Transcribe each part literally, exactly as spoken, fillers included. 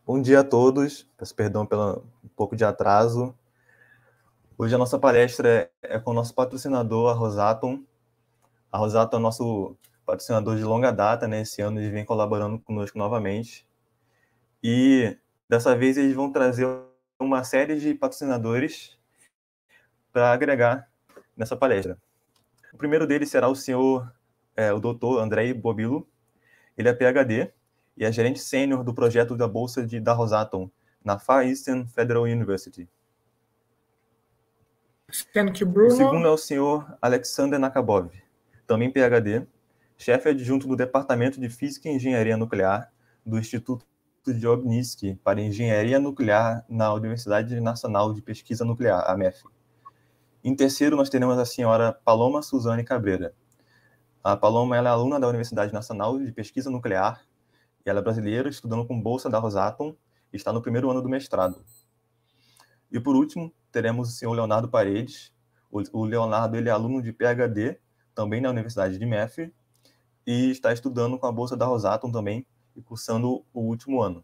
Bom dia a todos, peço perdão pelo um pouco de atraso. Hoje a nossa palestra é, é com o nosso patrocinador, a Rosatom. A Rosatom é nosso patrocinador de longa data, né? Esse ano eles vêm colaborando conosco novamente. E dessa vez eles vão trazer uma série de patrocinadores para agregar nessa palestra. O primeiro deles será o senhor, é, o doutor Andrei Bobilo. Ele é P H D e é gerente sênior do projeto da Bolsa de, da Rosatom, na Far Eastern Federal University. Thank you, Bruno. O segundo é o senhor Alexander Nakabov, também P H D, chefe adjunto do Departamento de Física e Engenharia Nuclear do Instituto de Obninski para Engenharia Nuclear na Universidade Nacional de Pesquisa Nuclear, a M E F. Em terceiro, nós teremos a senhora Paloma Suzane Cabreira. A Paloma ela é aluna da Universidade Nacional de Pesquisa Nuclear e ela é brasileira, estudando com bolsa da Rosatom e está no primeiro ano do mestrado. E por último, teremos o senhor Leonardo Paredes. O Leonardo ele é aluno de P H D, também na Universidade de M E F, e está estudando com a bolsa da Rosatom também e cursando o último ano.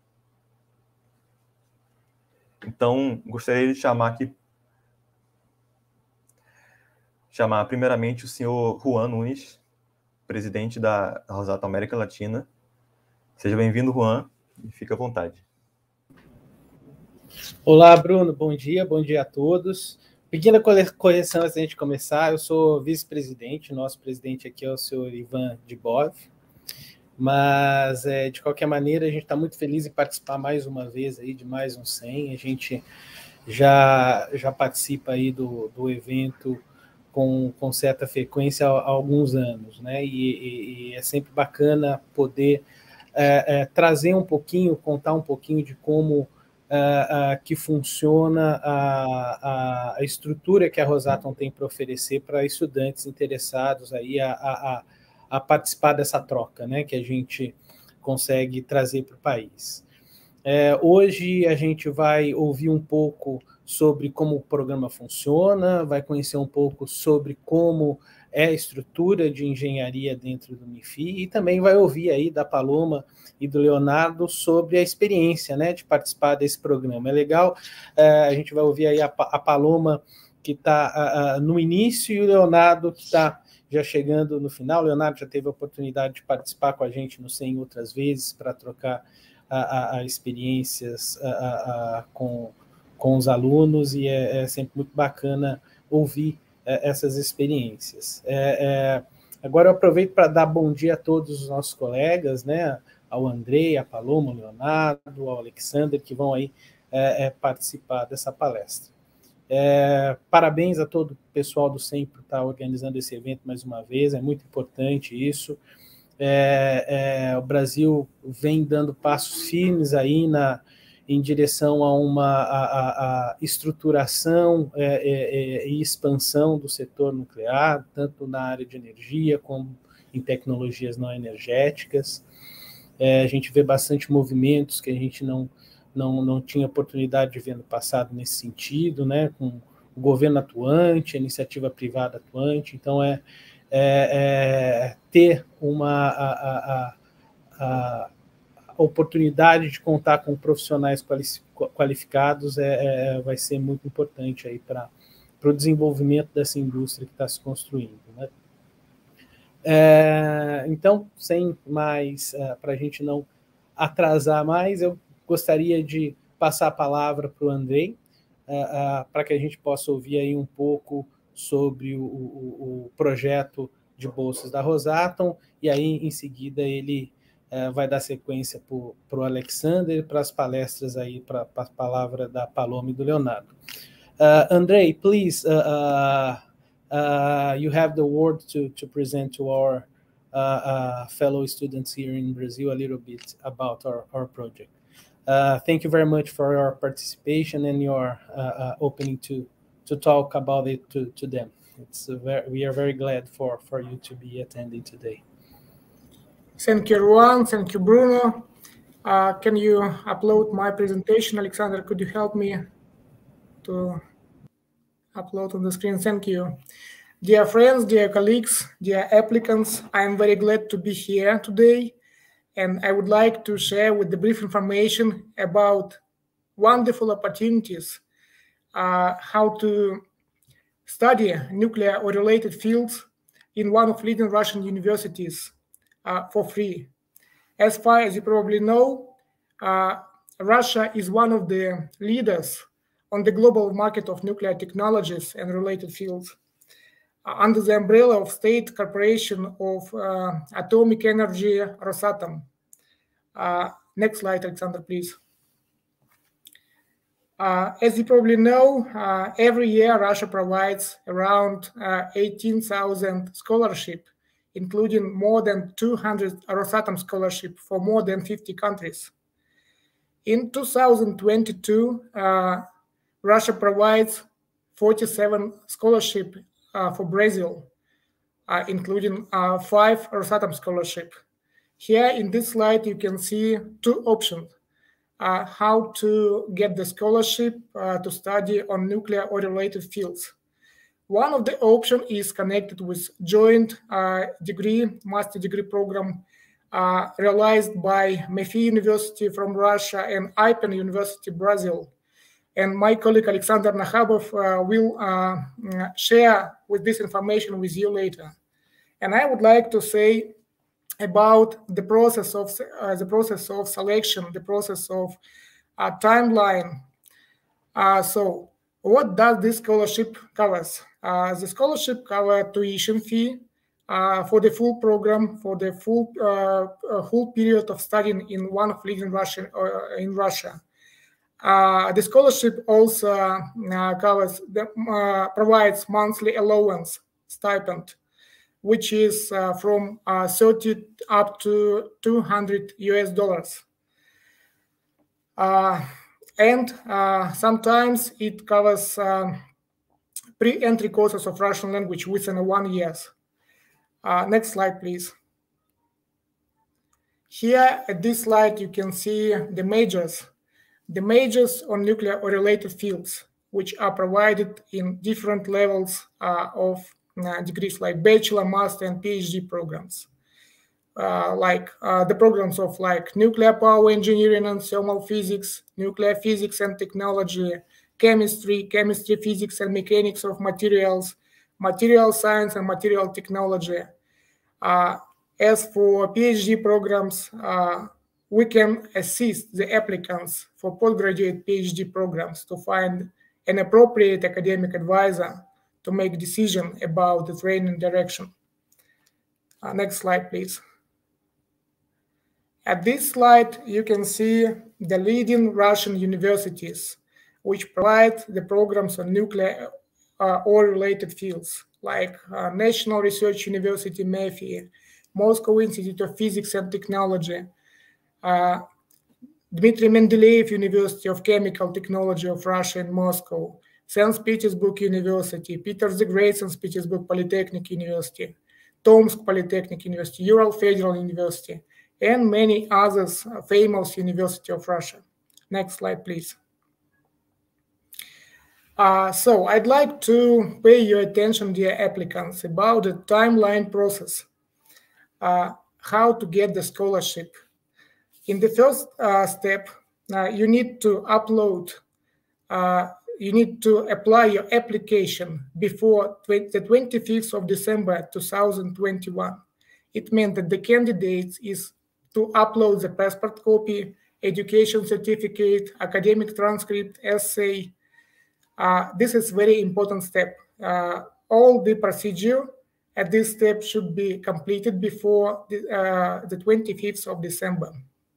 Então, gostaria de chamar aqui, chamar primeiramente o senhor Juan Nunes, presidente da Rosatom América Latina. Seja bem-vindo, Juan, e fique à vontade. Olá, Bruno, bom dia, bom dia a todos. Pequena correção antes da gente começar, eu sou vice-presidente, nosso presidente aqui é o senhor Ivan Dibov, mas, é, de qualquer maneira, a gente está muito feliz em participar mais uma vez aí de mais um cem, a gente já, já participa aí do, do evento com, com certa frequência há, há alguns anos, né, e, e, e é sempre bacana poder é, é, trazer um pouquinho, contar um pouquinho de como Uh, uh, que funciona a, a, a estrutura que a Rosatom tem para oferecer para estudantes interessados aí a, a, a participar dessa troca, né, que a gente consegue trazer para o país. É, hoje a gente vai ouvir um pouco sobre como o programa funciona, vai conhecer um pouco sobre como é a estrutura de engenharia dentro do M I F I e também vai ouvir aí da Paloma e do Leonardo sobre a experiência, né, de participar desse programa. É legal, é, a gente vai ouvir aí a, a Paloma que está no início e o Leonardo que está já chegando no final. O Leonardo já teve a oportunidade de participar com a gente no cem outras vezes para trocar a, a, a experiências a, a, a, com, com os alunos e é, é sempre muito bacana ouvir é, essas experiências. É, é, agora eu aproveito para dar bom dia a todos os nossos colegas, né, ao Andrei, a Paloma, ao Leonardo, ao Alexander, que vão aí é, é, participar dessa palestra. É, parabéns a todo o pessoal do cem por estar organizando esse evento mais uma vez, é muito importante isso. É, é, o Brasil vem dando passos firmes aí na, em direção a uma a, a, a estruturação é, é, e expansão do setor nuclear, tanto na área de energia como em tecnologias não energéticas. É, a gente vê bastante movimentos que a gente não, não, não tinha oportunidade de ver no passado nesse sentido, né, com o governo atuante, a iniciativa privada atuante. Então, é, é, é ter uma a, a, a, a oportunidade de contar com profissionais qualificados é, é, vai ser muito importante aí para o desenvolvimento dessa indústria que está se construindo, né? É, então, sem mais, é, para a gente não atrasar mais, eu gostaria de passar a palavra para o Andrei, é, é, para que a gente possa ouvir aí um pouco sobre o, o, o projeto de bolsas da Rosatom, e aí, em seguida, ele é, vai dar sequência para o Alexander, para as palestras aí, para a palavra da Paloma e do Leonardo. Uh, Andrei, please, uh, uh, Uh, you have the word to, to present to our uh, uh, fellow students here in Brazil a little bit about our, our project. Uh, thank you very much for your participation and your uh, uh, opening to, to talk about it to, to them. It's a very, we are very glad for, for you to be attending today. Thank you, Juan. Thank you, Bruno. Uh, can you upload my presentation? Alexander, could you help me to upload on the screen? Thank you. Dear friends, dear colleagues, dear applicants, I'm very glad to be here today and I would like to share with the brief information about wonderful opportunities, uh, how to study nuclear or related fields in one of leading Russian universities uh, for free. As far as you probably know, uh, Russia is one of the leaders on the global market of nuclear technologies and related fields, uh, under the umbrella of State Corporation of uh, Atomic Energy, Rosatom. Uh, next slide, Alexander, please. Uh, as you probably know, uh, every year Russia provides around uh, eighteen thousand scholarships, including more than two hundred Rosatom scholarships for more than fifty countries. In two thousand twenty-two, uh, Russia provides forty-seven scholarships uh, for Brazil, uh, including uh, five Rosatom scholarships. Here in this slide, you can see two options. Uh, how to get the scholarship uh, to study on nuclear or related fields. One of the options is connected with joint uh, degree, master degree program uh, realized by MEFI University from Russia and I P E N University, Brazil. And my colleague Alexander Nakhabov uh, will uh, share with this information with you later. And I would like to say about the process of uh, the process of selection, the process of uh, timeline. Uh, so, what does this scholarship covers? Uh, the scholarship covers tuition fee uh, for the full program, for the full uh, whole period of studying in one of leading Russian uh, in Russia. Uh, the scholarship also uh, covers the, uh, provides monthly allowance stipend, which is uh, from uh, thirty up to two hundred U S dollars. Uh, and uh, sometimes it covers um, pre-entry courses of Russian language within one year. Uh, next slide, please. Here at this slide, you can see the majors, the majors on nuclear or related fields, which are provided in different levels uh, of Uh, degrees like bachelor, master, and PhD programs, uh, like uh, the programs of like nuclear power engineering and thermal physics, nuclear physics and technology, chemistry, chemistry, physics and mechanics of materials, material science and material technology. Uh, as for PhD programs, uh, we can assist the applicants for postgraduate PhD programs to find an appropriate academic advisor to make decision about the training direction. Uh, next slide, please. At this slide, you can see the leading Russian universities, which provide the programs on nuclear uh, or related fields, like uh, National Research University, MEFI, Moscow Institute of Physics and Technology, uh, Dmitry Mendeleev University of Chemical Technology of Russia in Moscow, Saint Petersburg University, Peter the Great Saint Petersburg Polytechnic University, Tomsk Polytechnic University, Ural Federal University, and many others uh, famous University of Russia. Next slide, please. Uh, so I'd like to pay your attention, dear applicants, about the timeline process, uh, how to get the scholarship. In the first uh, step, uh, you need to upload uh, you need to apply your application before the twenty-fifth of December two thousand twenty-one. It meant that the candidate is to upload the passport copy, education certificate, academic transcript, essay. Uh, this is a very important step. Uh, all the procedure at this step should be completed before the, uh, the twenty-fifth of December.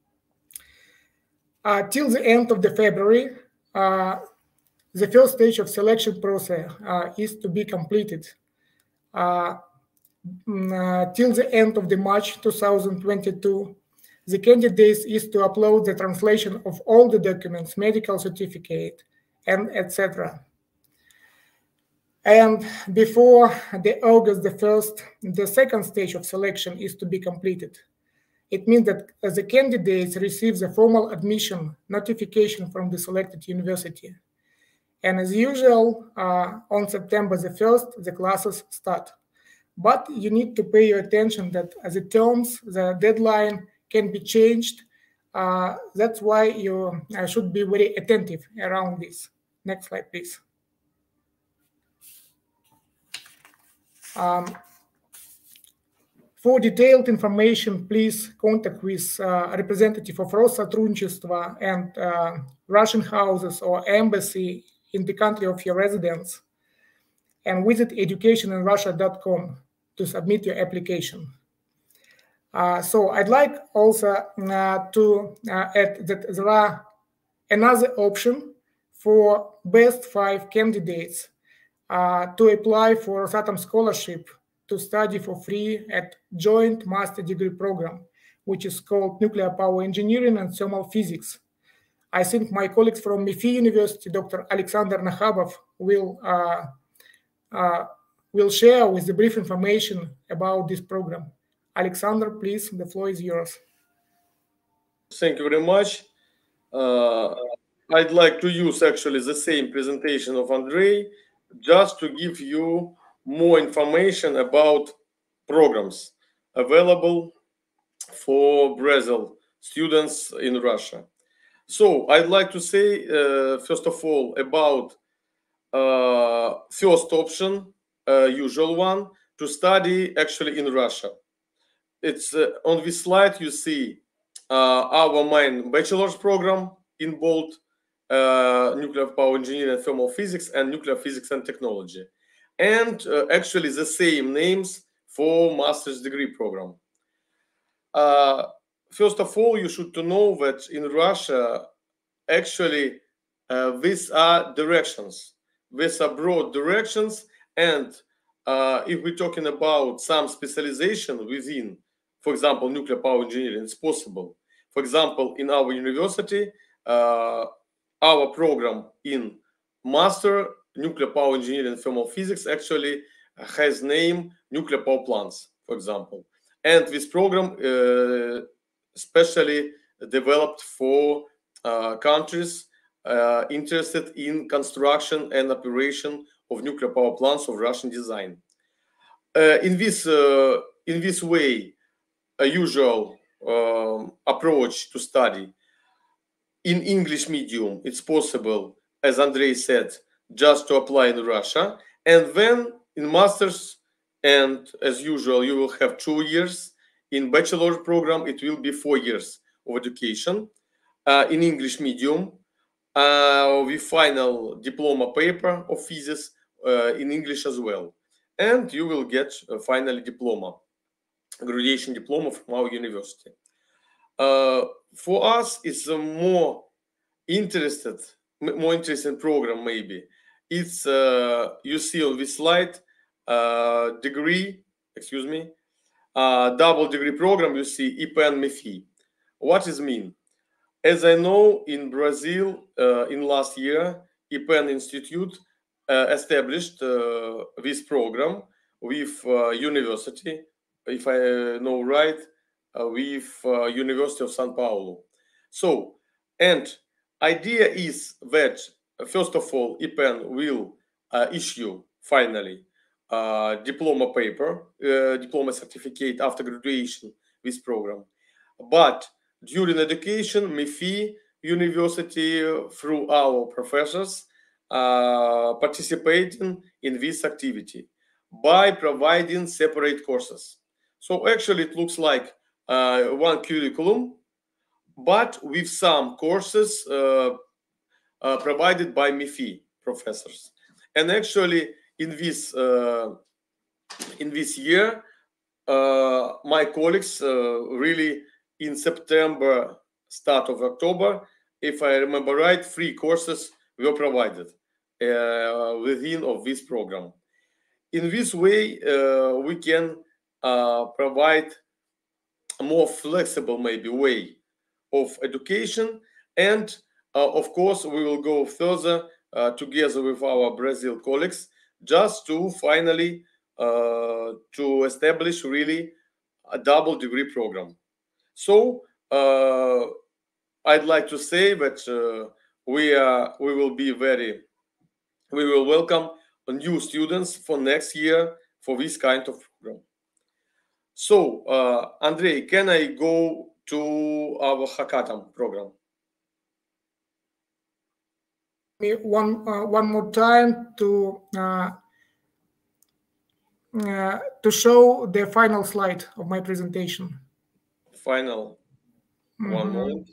Uh, till the end of the February, uh, the first stage of selection process uh, is to be completed. Uh, uh, till the end of the March two thousand twenty-two, the candidates is to upload the translation of all the documents, medical certificate, and et cetera. And before the August the first, the second stage of selection is to be completed. It means that the candidates receive the formal admission notification from the selected university. And as usual, uh, on September the first, the classes start. But you need to pay your attention that as the terms, the deadline can be changed. Uh, that's why you uh, should be very attentive around this. Next slide, please. Um, for detailed information, please contact with uh, a representative of Россотрудничество and uh, Russian houses or embassy in the country of your residence, and visit education in russia dot com to submit your application. Uh, so I'd like also uh, to uh, add that there are another option for best five candidates uh, to apply for Rosatom scholarship to study for free at joint master degree program, which is called Nuclear Power Engineering and Thermal Physics. I think my colleagues from MIFI University, Doctor Alexander Nakhabov, will uh, uh, will share with the brief information about this program. Alexander, please, the floor is yours. Thank you very much. Uh, I'd like to use actually the same presentation of Andrei just to give you more information about programs available for Brazil students in Russia. So I'd like to say, uh, first of all, about uh, first option, uh, usual one, to study actually in Russia. It's uh, on this slide you see uh, our main bachelor's program in both uh, nuclear power engineering and thermal physics and nuclear physics and technology, and uh, actually the same names for master's degree program. Uh, first of all, you should to know that in Russia, actually, uh, these are directions. These are broad directions, and uh, if we're talking about some specialization within, for example, nuclear power engineering, it's possible. For example, in our university, uh, our program in master nuclear power engineering and thermal physics actually has name nuclear power plants, for example. And this program uh, especially developed for uh, countries uh, interested in construction and operation of nuclear power plants of Russian design. Uh, in this uh, in this way, a usual um, approach to study in English medium, it's possible, as Andrei said, just to apply in Russia, and then in masters, and as usual, you will have two years. In bachelor program, it will be four years of education uh, in English medium uh, with final diploma paper of physics uh, in English as well, and you will get a final diploma. Graduation diploma from our university. Uh, for us, it's a more interested, more interesting program. Maybe it's uh, you see on this slide uh, degree. Excuse me, uh, double degree program. You see I P E N MIFI. What does it mean? As I know, in Brazil, uh, in last year, I P E N Institute uh, established uh, this program with uh, university. If I know right, uh, with uh, University of São Paulo. So, and idea is that uh, first of all, I P E N will uh, issue finally uh, diploma paper, uh, diploma certificate after graduation with program. But during education, MIFI University uh, through our professors uh, participating in this activity by providing separate courses. So actually it looks like uh, one curriculum, but with some courses uh, uh, provided by MIFI professors. And actually in this, uh, in this year, uh, my colleagues uh, really in September, start of October, if I remember right, three courses were provided uh, within of this program. In this way, uh, we can uh, provide a more flexible, maybe, way of education. And uh, of course, we will go further uh, together with our Brazil colleagues just to finally uh, to establish really a double degree program. So uh, I'd like to say that uh, we are we will be very we will welcome new students for next year for this kind of program. So uh, Andrei, can I go to our hackathon program. One uh, one more time to uh, uh, to show the final slide of my presentation. Final. Mm-hmm. One moment.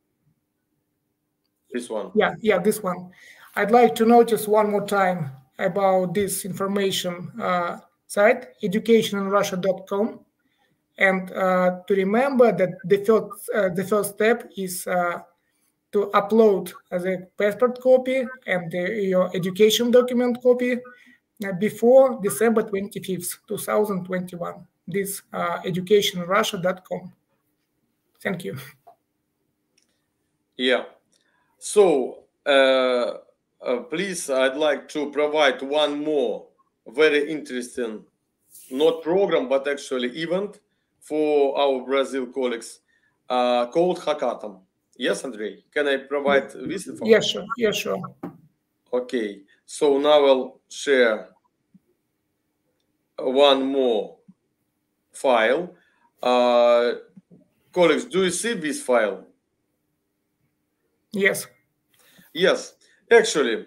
This one. Yeah, yeah, this one. I'd like to notice one more time about this information uh, site, education in russia dot com, and uh, to remember that the first uh, the first step is uh, to upload the passport copy and the, your education document copy uh, before December twenty-fifth, two thousand twenty-one. This uh, education in russia dot com. Thank you. Yeah. So, uh, uh, please, I'd like to provide one more very interesting, not program, but actually event for our Brazil colleagues uh, called Hackathon. Yes, Andrei, can I provide this information? Yes, sure. Yes, sure. Okay. So now I'll share one more file. Uh, colleagues, do you see this file? Yes. Yes, actually,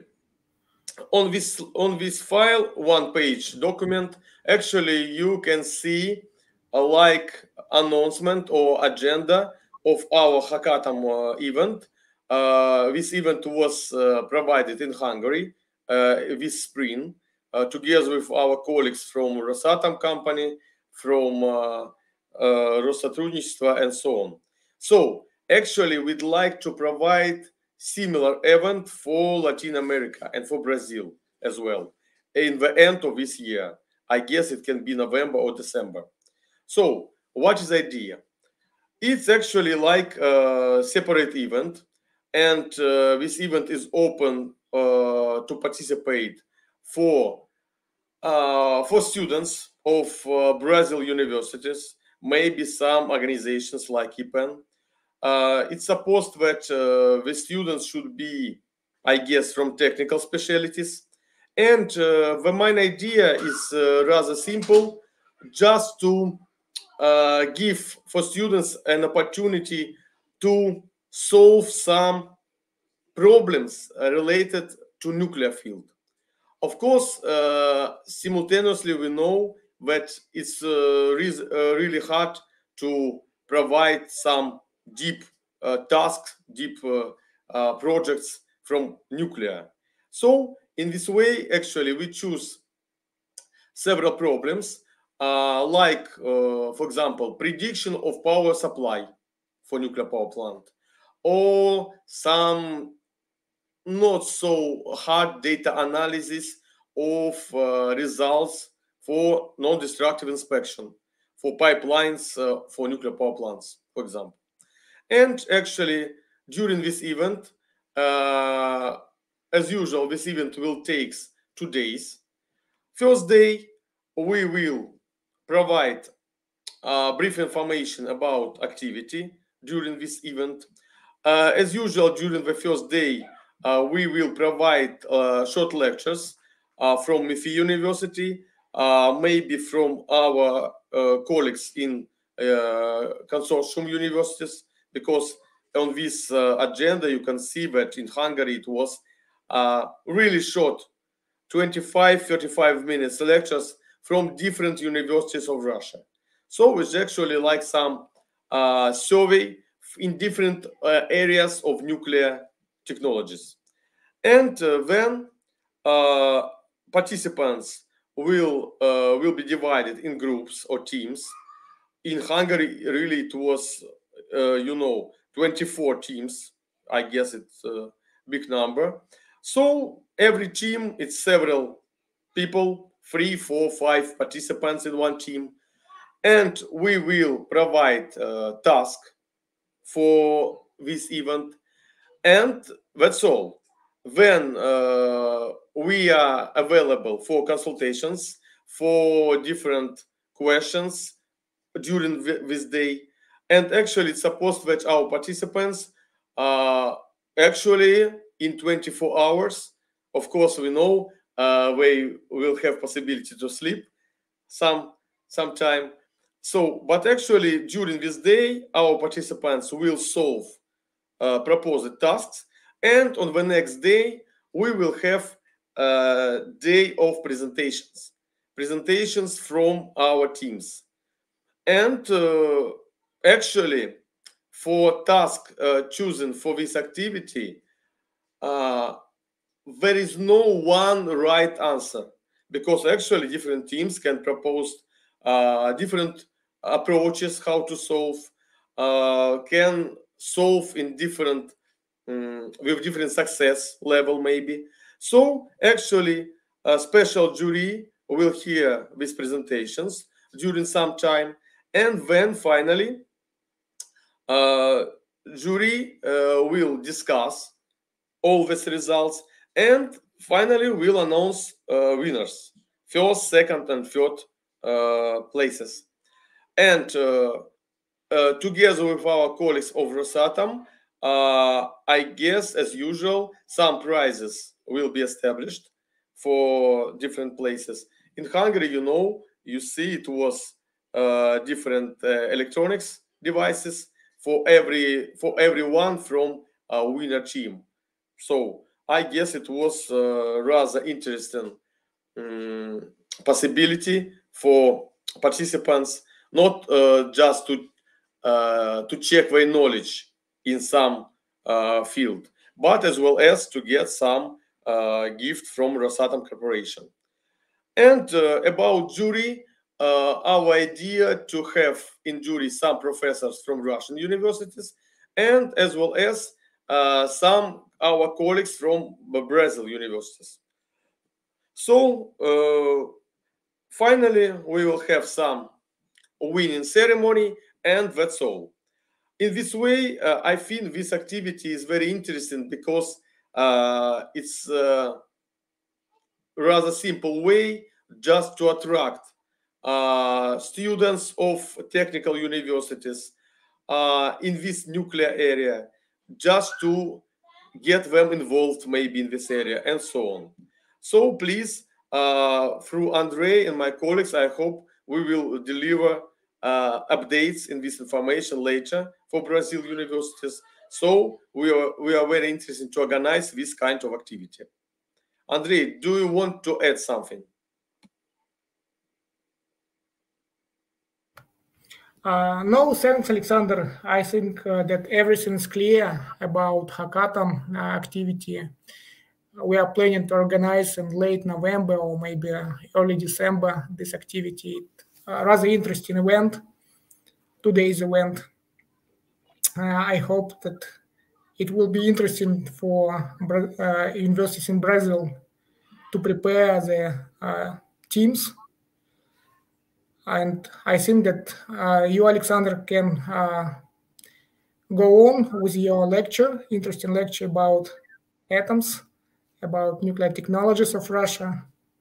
on this on this file, one page document, actually you can see a like announcement or agenda of our hackathon uh, event. Uh, this event was uh, provided in Hungary uh, this spring, uh, together with our colleagues from Rosatom company, from uh, uh, Россотрудничество, and so on. So actually, we'd like to provide similar event for Latin America and for Brazil as well in the end of this year. I guess it can be November or December. So what is the idea? It's actually like a separate event, and uh, this event is open uh, to participate for uh, for students of uh, Brazil universities, maybe some organizations like I P E N. Uh, it's supposed that uh, the students should be, I guess, from technical specialties. And uh, the main idea is uh, rather simple, just to uh, give for students an opportunity to solve some problems uh, related to nuclear field. Of course, uh, simultaneously, we know that it's uh, re uh, really hard to provide some deep uh, tasks, deep uh, uh, projects from nuclear. So in this way, actually, we choose several problems, uh, like, uh, for example, prediction of power supply for nuclear power plant, or some not so hard data analysis of uh, results for non-destructive inspection for pipelines uh, for nuclear power plants, for example. And actually, during this event, uh, as usual, this event will take two days. First day, we will provide uh, brief information about activity during this event. Uh, as usual, during the first day, uh, we will provide uh, short lectures uh, from M I F I University, uh, maybe from our uh, colleagues in uh, consortium universities, because on this uh, agenda you can see that in Hungary it was uh, really short, twenty-five, thirty-five minutes lectures from different universities of Russia. So it's actually like some uh, survey in different uh, areas of nuclear technologies. And uh, then uh, participants will uh, will be divided in groups or teams. In Hungary, really, it was, uh, you know, twenty-four teams. I guess it's a big number. So every team, it's several people, three, four, five participants in one team. And we will provide a task for this event. And that's all. Then uh, we are available for consultations, for different questions during this day. And actually, it's supposed that our participants uh, actually in twenty-four hours, of course, we know uh, they will have possibility to sleep some sometime. So, but actually, during this day, our participants will solve uh, proposed tasks, and on the next day, we will have a day of presentations, presentations from our teams. And uh, actually, for task uh, chosen for this activity, uh, there is no one right answer, because actually different teams can propose uh, different approaches how to solve, uh, can solve in different um, with different success level maybe. So actually a special jury will hear these presentations during some time, and then finally uh, jury uh, will discuss all these results, and finally we'll announce uh, winners, first, second, and third uh, places. And uh, uh, together with our colleagues of Rosatom, uh, I guess, as usual, some prizes will be established for different places. In Hungary, you know, you see it was uh, different uh, electronics devices for every for everyone from a winner team. So I guess it was uh, rather interesting um, possibility for participants, not uh, just to uh, to check their knowledge in some uh, field, but as well as to get some uh, gift from Rosatom Corporation. And uh, about jury, uh, our idea to have in jury some professors from Russian universities, and as well as uh, some our colleagues from Brazil universities. So uh, finally, we will have some winning ceremony, and that's all. In this way, uh, I think this activity is very interesting because uh, it's a rather simple way just to attract uh, students of technical universities uh, in this nuclear area, just to get them involved maybe in this area and so on. So please, uh, through Andrei and my colleagues, I hope we will deliver uh, updates in this information later for Brazil universities. So we are, we are very interested to organize this kind of activity. Andrei, do you want to add something? Uh, no, thanks, Alexander. I think uh, that everything is clear about Hackathon uh, activity. We are planning to organize in late November or maybe early December this activity. Uh, rather interesting event, two days event. Uh, I hope that it will be interesting for uh, universities in Brazil to prepare the uh, teams. And I think that uh, you, Alexander, can uh, go on with your lecture, interesting lecture about atoms, about nuclear technologies of Russia.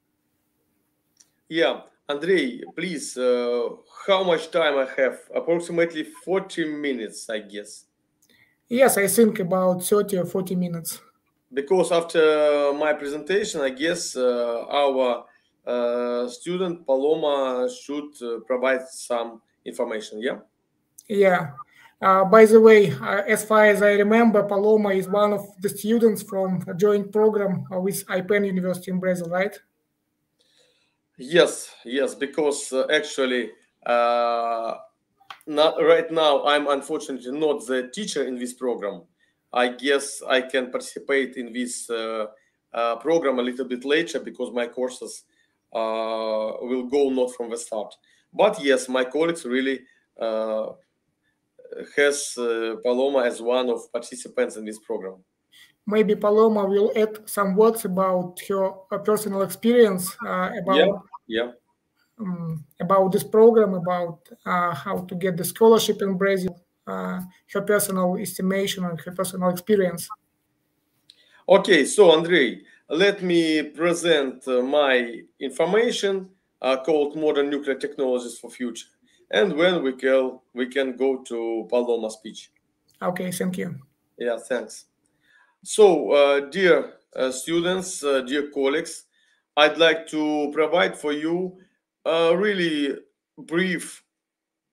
Yeah, Andrei, please, uh, how much time I have? Approximately forty minutes, I guess. Yes, I think about thirty or forty minutes. Because after my presentation, I guess uh, our uh, student Paloma should uh, provide some information, yeah? Yeah. Uh, by the way, uh, as far as I remember, Paloma is one of the students from a joint program with I P E N University in Brazil, right? Yes, yes, because uh, actually, uh, not, right now, I'm unfortunately not the teacher in this program. I guess I can participate in this uh, uh, program a little bit later because my courses uh, will go not from the start. But yes, my colleagues really uh, has uh, Paloma as one of participants in this program. Maybe Paloma will add some words about her uh, personal experience uh, about yeah, yeah. Um, about this program, about uh, how to get the scholarship in Brazil, uh, her personal estimation and her personal experience. Okay, so Andrei, let me present uh, my information uh, called Modern Nuclear Technologies for Future. And when we can, we can go to Paloma's speech. Okay, thank you. Yeah, thanks. So, uh, dear uh, students, uh, dear colleagues, I'd like to provide for you a really brief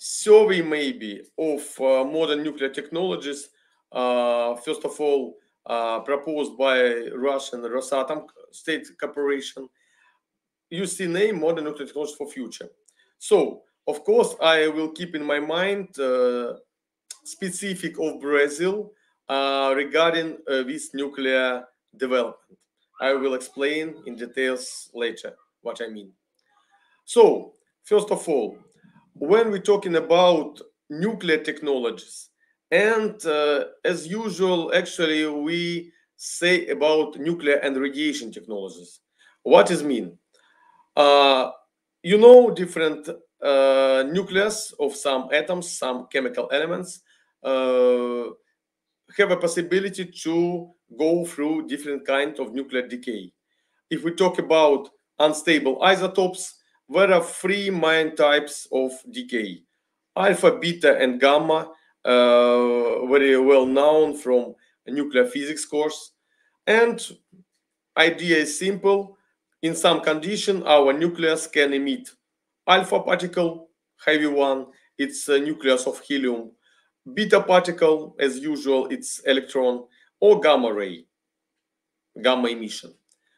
survey maybe of uh, modern nuclear technologies, uh, first of all, uh, proposed by Russian Rosatom State Corporation. You see name Modern Nuclear Technologies for Future. So, of course, I will keep in my mind uh, specific of Brazil uh, regarding uh, this nuclear development. I will explain in details later what I mean. So, first of all, when we're talking about nuclear technologies, and uh, as usual, actually, we say about nuclear and radiation technologies. What does it mean? Uh, you know, different uh, nucleus of some atoms, some chemical elements uh, have a possibility to go through different kinds of nuclear decay. If we talk about unstable isotopes, there are three main types of decay: alpha, beta, and gamma, uh, very well known from a nuclear physics course. And idea is simple. In some condition, our nucleus can emit alpha particle, heavy one, it's a nucleus of helium; beta particle, as usual, it's electron; or gamma ray, gamma emission.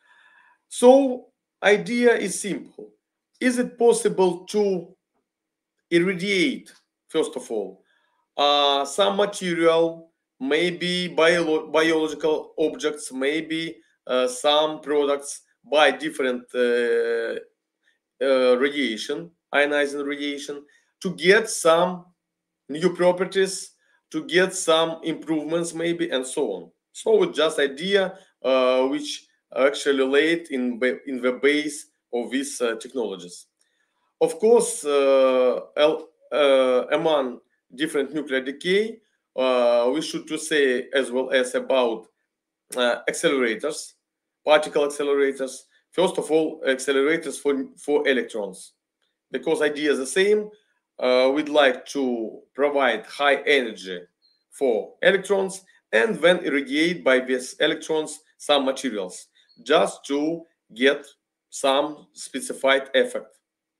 So idea is simple. Is it possible to irradiate, first of all, uh, some material, maybe bio biological objects, maybe uh, some products by different uh, uh, radiation, ionizing radiation, to get some new properties, to get some improvements maybe, and so on. So it's just idea uh, which actually laid in, in the base of these uh, technologies. Of course, uh, uh, among different nuclear decay, uh, we should to say as well as about uh, accelerators, particle accelerators. First of all, accelerators for, for electrons, because idea is the same. Uh, we'd like to provide high energy for electrons and then irradiate by these electrons some materials just to get some specified effect.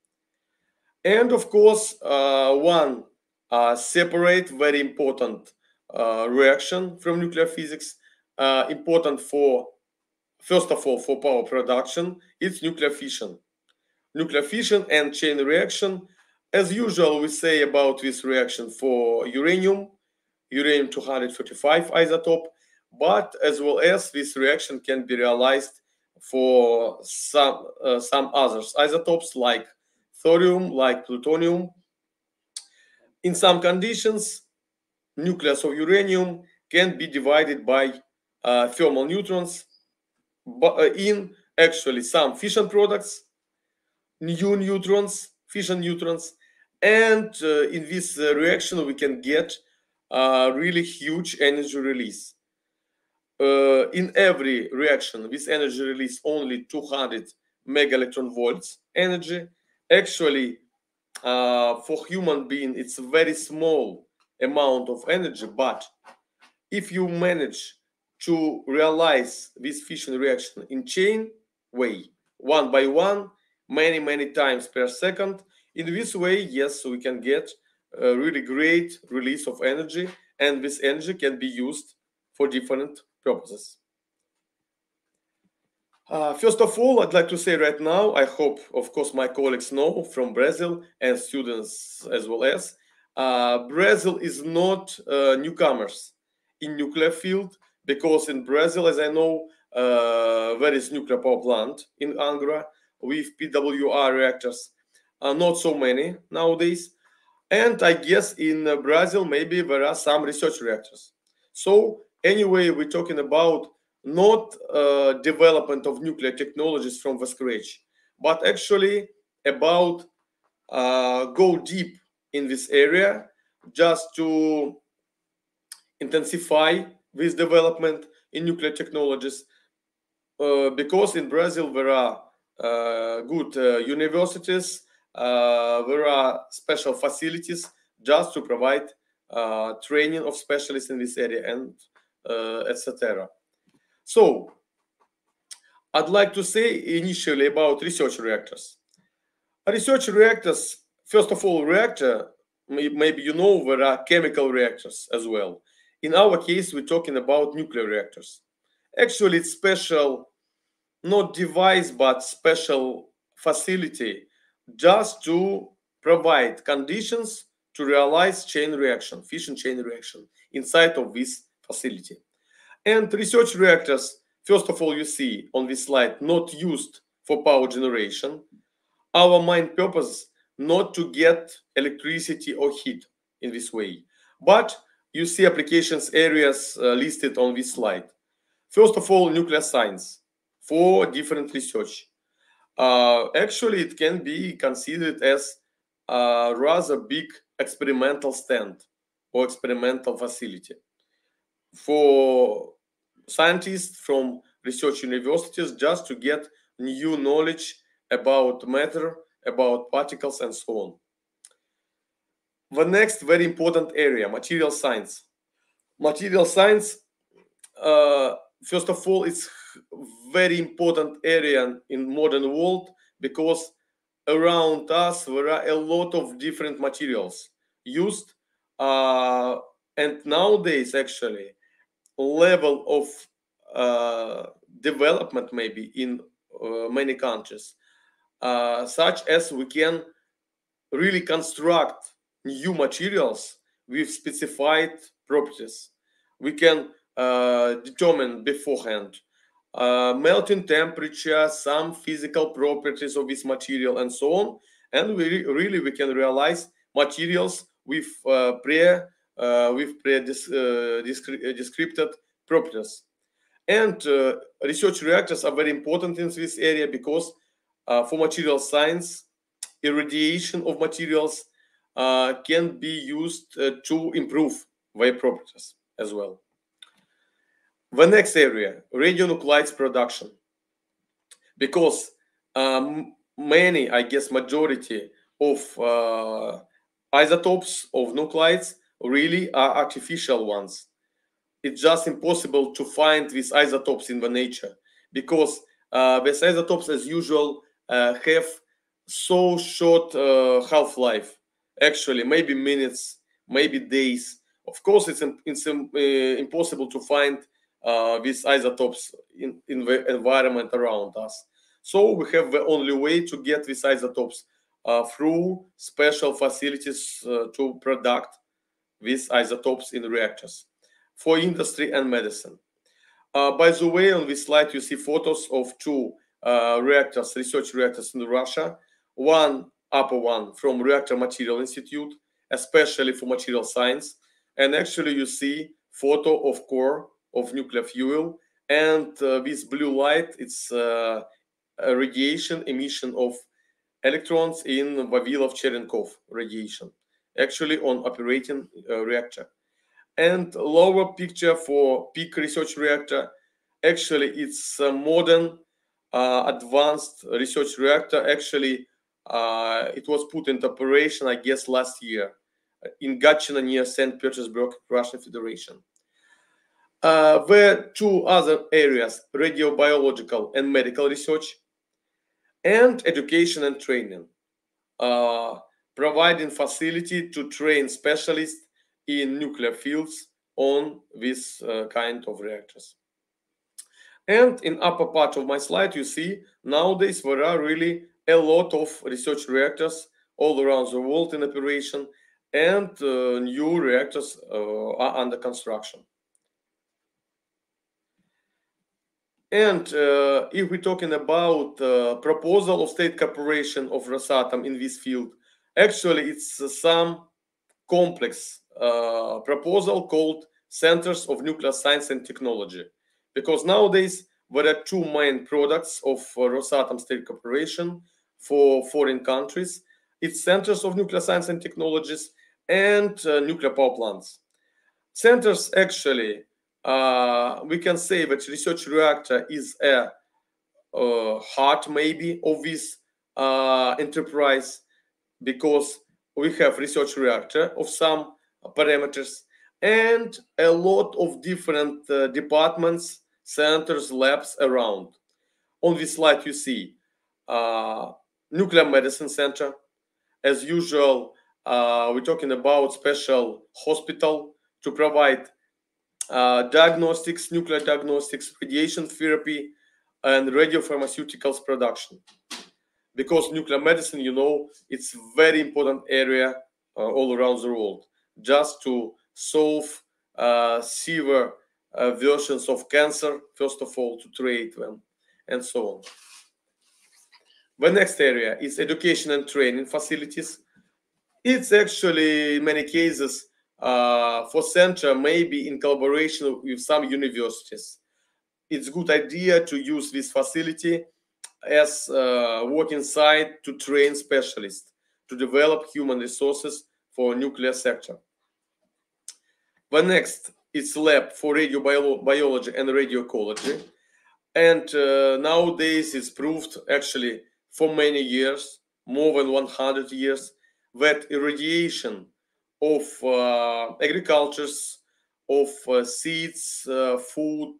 And of course, uh, one uh, separate, very important uh, reaction from nuclear physics, uh, important for, first of all, for power production, it's nuclear fission. Nuclear fission and chain reaction. As usual, we say about this reaction for uranium, uranium two thirty-five isotope, but as well as this reaction can be realized for some, uh, some other isotopes like thorium, like plutonium. In some conditions, nucleus of uranium can be divided by uh, thermal neutrons but, uh, in actually some fission products, new neutrons, fission neutrons, and uh, in this uh, reaction we can get uh, really huge energy release. Uh, in every reaction, this energy release only two hundred mega electron volts energy. Actually, uh, for human being, it's a very small amount of energy, but if you manage to realize this fission reaction in chain way, one by one, many, many times per second, in this way, yes, we can get a really great release of energy, and this energy can be used for different purposes. Uh, first of all, I'd like to say right now, I hope, of course, my colleagues know from Brazil and students as well as, uh, Brazil is not uh, newcomers in nuclear field, because in Brazil, as I know, uh, there is nuclear power plant in Angra with P W R reactors, uh, not so many nowadays. And I guess in uh, Brazil, maybe there are some research reactors. So anyway, we're talking about not uh, development of nuclear technologies from the scratch, but actually about uh, go deep in this area just to intensify this development in nuclear technologies. Uh, because in Brazil there are uh, good uh, universities, uh, there are special facilities just to provide uh, training of specialists in this area, and uh, et cetera. So, I'd like to say initially about research reactors. Research reactors, first of all, reactor maybe you know there are chemical reactors as well. In our case, we're talking about nuclear reactors. Actually, it's special, not device, but special facility just to provide conditions to realize chain reaction, fission chain reaction inside of this facility. And research reactors, first of all, you see on this slide, not used for power generation. Our main purpose, not to get electricity or heat in this way. But you see applications areas uh, listed on this slide. First of all, nuclear science for different research. Uh, actually, it can be considered as a rather big experimental stand or experimental facility for scientists from research universities just to get new knowledge about matter, about particles, and so on. The next very important area, material science. Material science, uh, first of all, it's very important area in modern world because around us there are a lot of different materials used, uh, and nowadays actually level of uh, development maybe in uh, many countries, uh, such as we can really construct new materials with specified properties. We can uh, determine beforehand uh, melting temperature, some physical properties of this material, and so on. And we really we can realize materials with uh, pre uh, with pre uh, descripted properties. And uh, research reactors are very important in this area because uh, for material science, irradiation of materials uh, can be used uh, to improve their properties as well. The next area, radionuclides production. Because um, many, I guess majority of uh, isotopes of nuclides really are artificial ones. It's just impossible to find these isotopes in the nature because uh, these isotopes, as usual, uh, have so short uh, half-life. Actually, maybe minutes, maybe days. Of course, it's, it's uh, impossible to find uh, these isotopes in, in the environment around us. So we have the only way to get these isotopes uh, through special facilities uh, to product these isotopes in reactors for industry and medicine. Uh, by the way, on this slide, you see photos of two uh, reactors, research reactors in Russia. One, upper one, from Reactor Material Institute, especially for material science. And actually, you see photo of core of nuclear fuel. And uh, this blue light, it's uh, a radiation emission of electrons in Vavilov-Cherenkov radiation, actually on operating uh, reactor. And lower picture for peak research reactor, actually it's a modern uh, advanced research reactor. Actually, uh, it was put into operation, I guess, last year in Gatchina near Saint Petersburg, Russian Federation. Uh, there are two other areas, radiobiological and medical research, and education and training, uh, providing facility to train specialists in nuclear fields on this uh, kind of reactors. And in upper part of my slide, you see nowadays there are really a lot of research reactors all around the world in operation, and uh, new reactors uh, are under construction. And uh, if we're talking about uh, proposal of state cooperation of Rosatom in this field, actually it's uh, some complex uh, proposal called Centers of Nuclear Science and Technology. Because nowadays there are two main products of uh, Rosatom state cooperation for foreign countries. It's Centers of Nuclear Science and Technologies and uh, nuclear power plants. Centers actually, uh, we can say that research reactor is a uh, heart maybe of this uh, enterprise, because we have research reactor of some parameters and a lot of different uh, departments, centers, labs around. On this slide you see uh, nuclear medicine center, as usual, Uh, we're talking about special hospital to provide uh, diagnostics, nuclear diagnostics, radiation therapy, and radiopharmaceuticals production. Because nuclear medicine, you know, it's a very important area uh, all around the world, just to solve uh, severe uh, versions of cancer, first of all, to treat them, and so on. The next area is education and training facilities. It's actually, in many cases, uh, for center, maybe in collaboration with some universities. It's a good idea to use this facility as a working site to train specialists, to develop human resources for nuclear sector. The next is lab for radiobiology and radioecology. And uh, nowadays it's proved actually for many years, more than one hundred years, that irradiation of uh, agricultures, of uh, seeds, uh, food,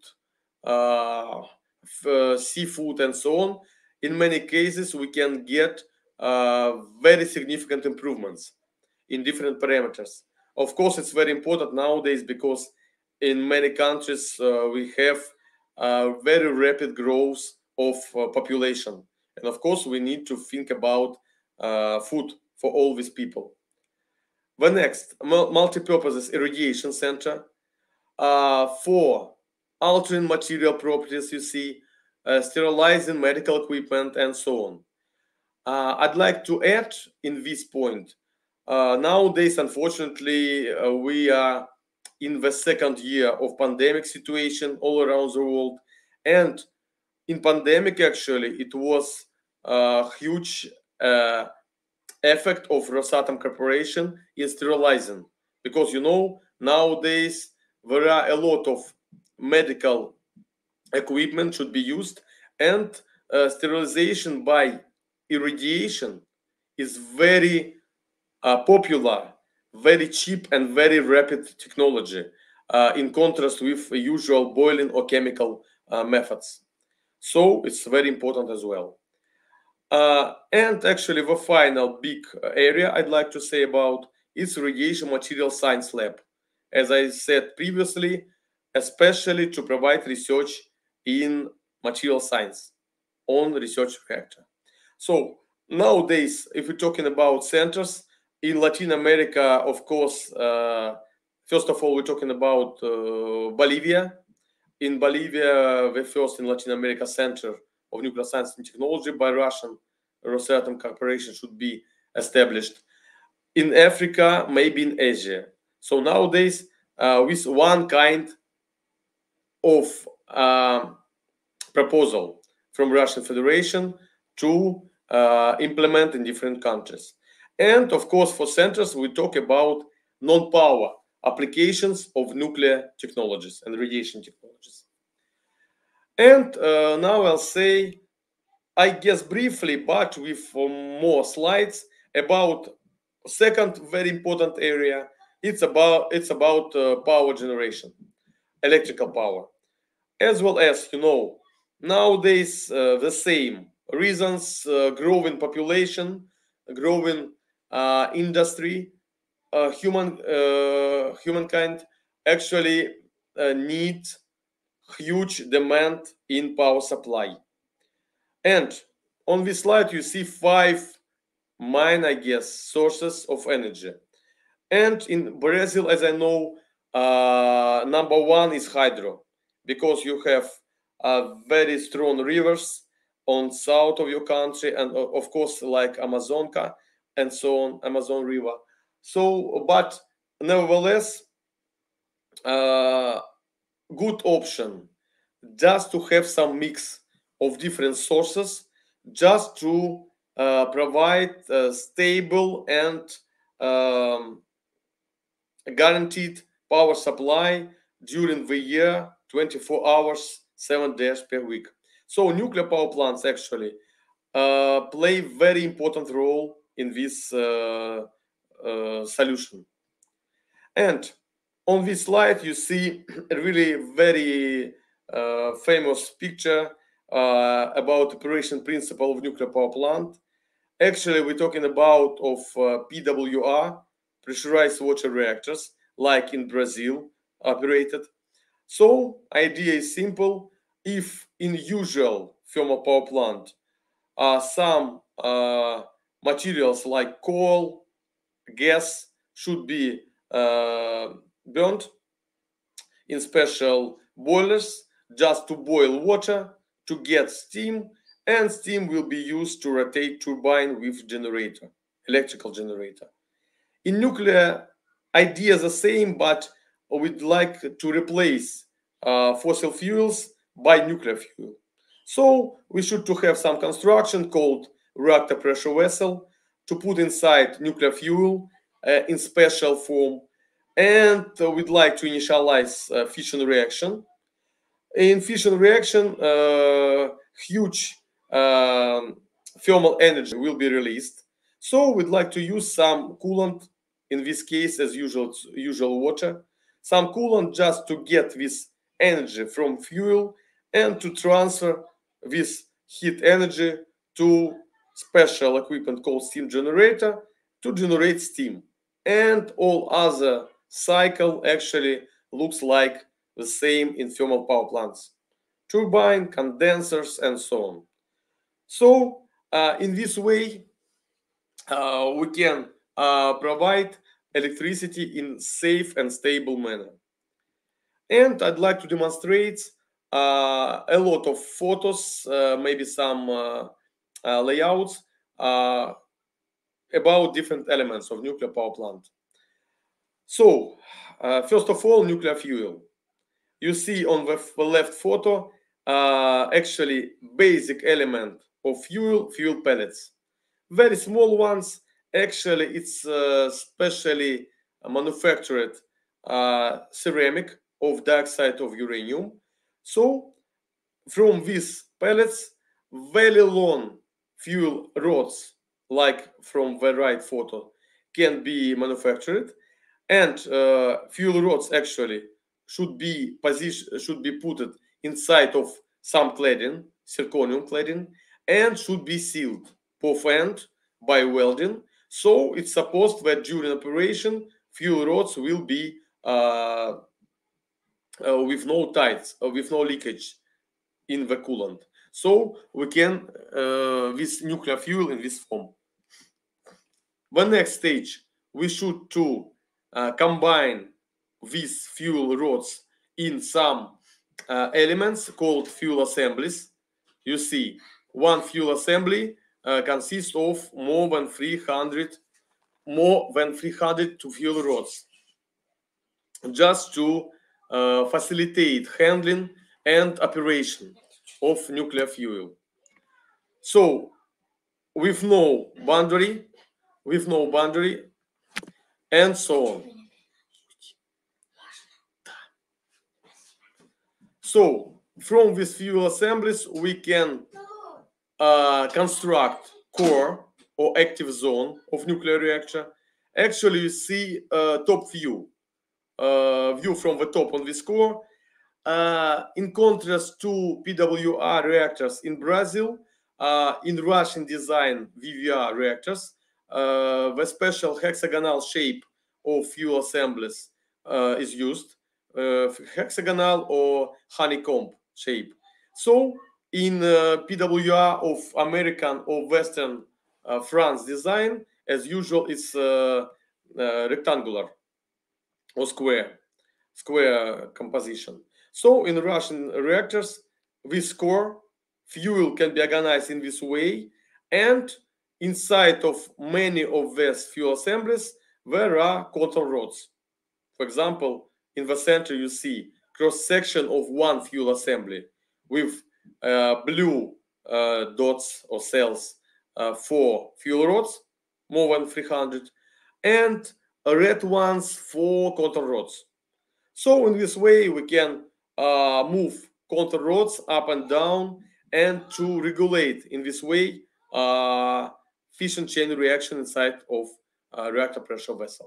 uh, uh, seafood, and so on, in many cases we can get uh, very significant improvements in different parameters. Of course, it's very important nowadays because in many countries uh, we have uh, very rapid growth of uh, population. And of course, we need to think about uh, food for all these people. The next, multi-purpose irradiation center uh, for altering material properties, you see, uh, sterilizing medical equipment, and so on. Uh, I'd like to add in this point, uh, nowadays, unfortunately, uh, we are in the second year of pandemic situation all around the world. And in pandemic, actually, it was a huge uh, effect of Rosatom Corporation in sterilizing. Because, you know, nowadays, there are a lot of medical equipment should be used, and uh, sterilization by irradiation is very uh, popular, very cheap, and very rapid technology, uh, in contrast with usual boiling or chemical uh, methods. So it's very important as well. Uh, and actually, the final big area I'd like to say about is radiation material science lab. As I said previously, especially to provide research in material science on research reactor. So nowadays, if we're talking about centers in Latin America, of course, uh, first of all, we're talking about uh, Bolivia. In Bolivia, the first in Latin America center of nuclear science and technology by Russian Rosatom Corporation should be established. In Africa, maybe in Asia. So nowadays, uh, with one kind of uh, proposal from Russian Federation to uh, implement in different countries. And of course, for centers, we talk about non-power applications of nuclear technologies and radiation technologies. And uh, now I'll say, I guess briefly, but with um, more slides, about second very important area. It's about it's about uh, power generation, electrical power, as well as, you know, nowadays uh, the same reasons: uh, growing population, growing uh, industry, uh, human uh, humankind actually uh, need huge demand in power supply. And on this slide, you see five main, I guess, sources of energy. And in Brazil, as I know, uh, number one is hydro, because you have uh, very strong rivers on south of your country, and uh, of course, like Amazonka and so on, Amazon River. So, but nevertheless, uh, good option just to have some mix of different sources, just to uh, provide uh, stable and um, guaranteed power supply during the year, twenty-four hours, seven days per week. So nuclear power plants actually uh, play very important role in this uh, uh, solution. And on this slide, you see a really very uh, famous picture uh, about operation principle of nuclear power plant. Actually, we're talking about of uh, P W R, pressurized water reactors, like in Brazil operated. So idea is simple. If in usual thermal power plant, uh, some uh, materials like coal, gas should be uh, burnt in special boilers just to boil water to get steam, and steam will be used to rotate turbine with generator, electrical generator. In nuclear, idea is the same, but we'd like to replace uh, fossil fuels by nuclear fuel. So we should to have some construction called reactor pressure vessel to put inside nuclear fuel uh, in special form, and uh, we'd like to initialize uh, fission reaction. In fission reaction, uh, huge um, thermal energy will be released. So we'd like to use some coolant, in this case, as usual, usual water, some coolant just to get this energy from fuel and to transfer this heat energy to special equipment called steam generator to generate steam. And all other cycle actually looks like the same in thermal power plants: turbine, condensers, and so on. So uh, in this way, uh, we can uh, provide electricity in safe and stable manner. And I'd like to demonstrate uh, a lot of photos, uh, maybe some uh, uh, layouts uh, about different elements of nuclear power plant. So uh, first of all, nuclear fuel. You see on the left photo, uh, actually basic element of fuel, fuel pellets. Very small ones. Actually, it's uh, specially manufactured uh, ceramic of dioxide of uranium. So from these pellets, very long fuel rods, like from the right photo, can be manufactured, and uh, fuel rods actually should be position should be put inside of some cladding, zirconium cladding, and should be sealed both end by welding. So it's supposed that during operation, fuel rods will be uh, uh, with no tights, uh, with no leakage in the coolant. So we can uh, with nuclear fuel in this form. The next stage, we should to uh, combine these fuel rods in some uh, elements called fuel assemblies. You see, one fuel assembly uh, consists of more than three hundred more than three hundred to fuel rods, just to uh, facilitate handling and operation of nuclear fuel. So with no boundary, with no boundary, and so on. So from these fuel assemblies, we can uh, construct core or active zone of nuclear reactor. Actually, you see uh, top view, uh, view from the top on this core. Uh, in contrast to P W R reactors in Brazil, uh, in Russian design V V R reactors, uh, the special hexagonal shape of fuel assemblies uh, is used, uh, hexagonal or honeycomb shape. So in uh, P W R of American or Western uh, France design, as usual, it's uh, uh, rectangular or square, square composition. So in Russian reactors, this core fuel can be organized in this way, and inside of many of these fuel assemblies, there are control rods. For example, in the center you see cross-section of one fuel assembly with uh, blue uh, dots or cells uh, for fuel rods, more than three hundred, and red ones for control rods. So in this way, we can uh, move control rods up and down, and to regulate in this way uh, fission chain reaction inside of uh, reactor pressure vessel.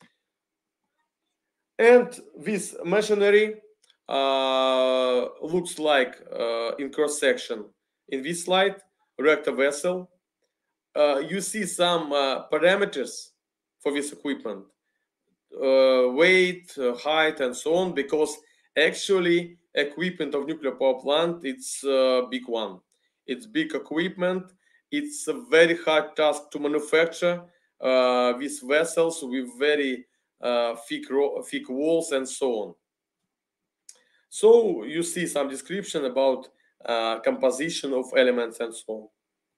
And this machinery uh, looks like uh, in cross section in this slide, reactor vessel. uh, you see some uh, parameters for this equipment, uh, weight, uh, height, and so on, because actually equipment of nuclear power plant, it's a big one. It's big equipment. It's a very hard task to manufacture uh, these vessels with very uh, thick, thick walls and so on. So you see some description about uh, composition of elements and so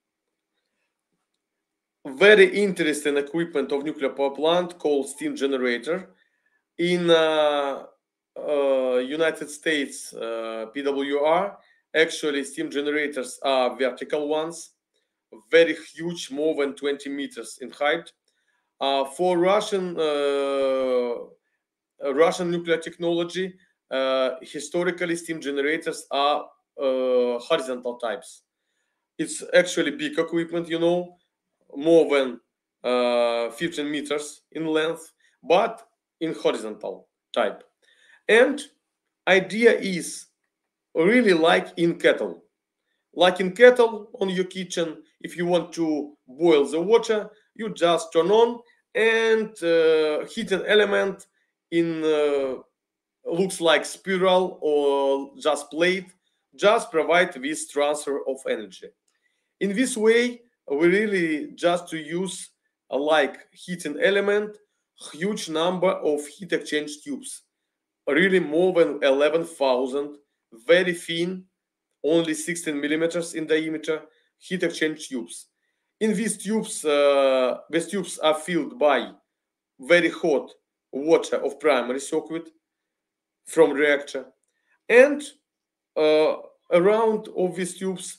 on. Very interesting equipment of nuclear power plant called steam generator. In uh, uh, United States, uh, P W R, actually steam generators are vertical ones, very huge, more than twenty meters in height. Uh, for Russian uh, Russian nuclear technology, uh, historically steam generators are uh, horizontal types. It's actually big equipment, you know, more than uh, fifteen meters in length, but in horizontal type. And idea is really like in kettle. Like in kettle on your kitchen, if you want to boil the water, you just turn on and uh, heat an element in uh, looks like spiral or just plate, just provide this transfer of energy. In this way, we really just to use uh, like heating element, huge number of heat exchange tubes, really more than eleven thousand, very thin, only sixteen millimeters in diameter, heat exchange tubes. In these tubes, uh, these tubes are filled by very hot water of primary circuit from reactor, and uh, around of these tubes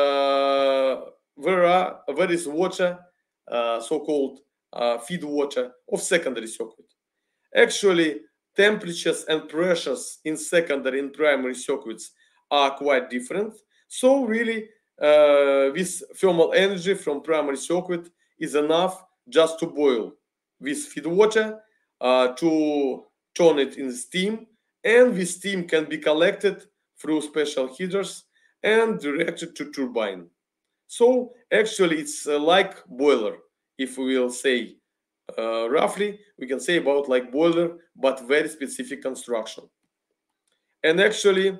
uh, there are there is water, uh, so-called uh, feed water of secondary circuit. Actually, temperatures and pressures in secondary and primary circuits are quite different. So really, uh, this thermal energy from primary circuit is enough just to boil this feed water, uh, to turn it in steam, and this steam can be collected through special heaters and directed to turbine. So actually, it's uh, like boiler, if we will say uh, roughly, we can say about like boiler, but very specific construction. And actually,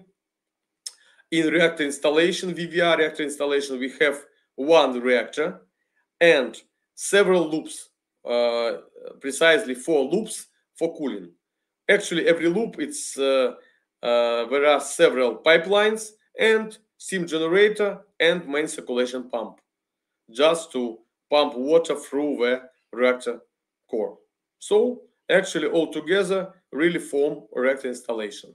in reactor installation, V V R reactor installation, we have one reactor and several loops, uh, precisely four loops for cooling. Actually, every loop, it's uh, uh, there are several pipelines and steam generator and main circulation pump, just to pump water through the reactor core. So actually, all together really form a reactor installation.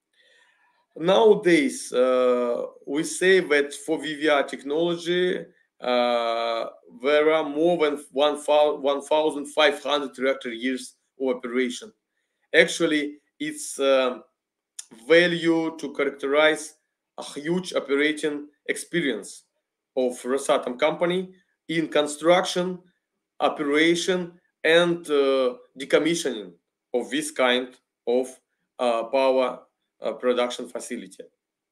Nowadays, uh, we say that for V V R technology, uh, there are more than one thousand five hundred reactor years of operation. Actually, it's uh, value to characterize a huge operating experience of Rosatom company in construction, operation, and uh, decommissioning of this kind of uh, power uh, production facility.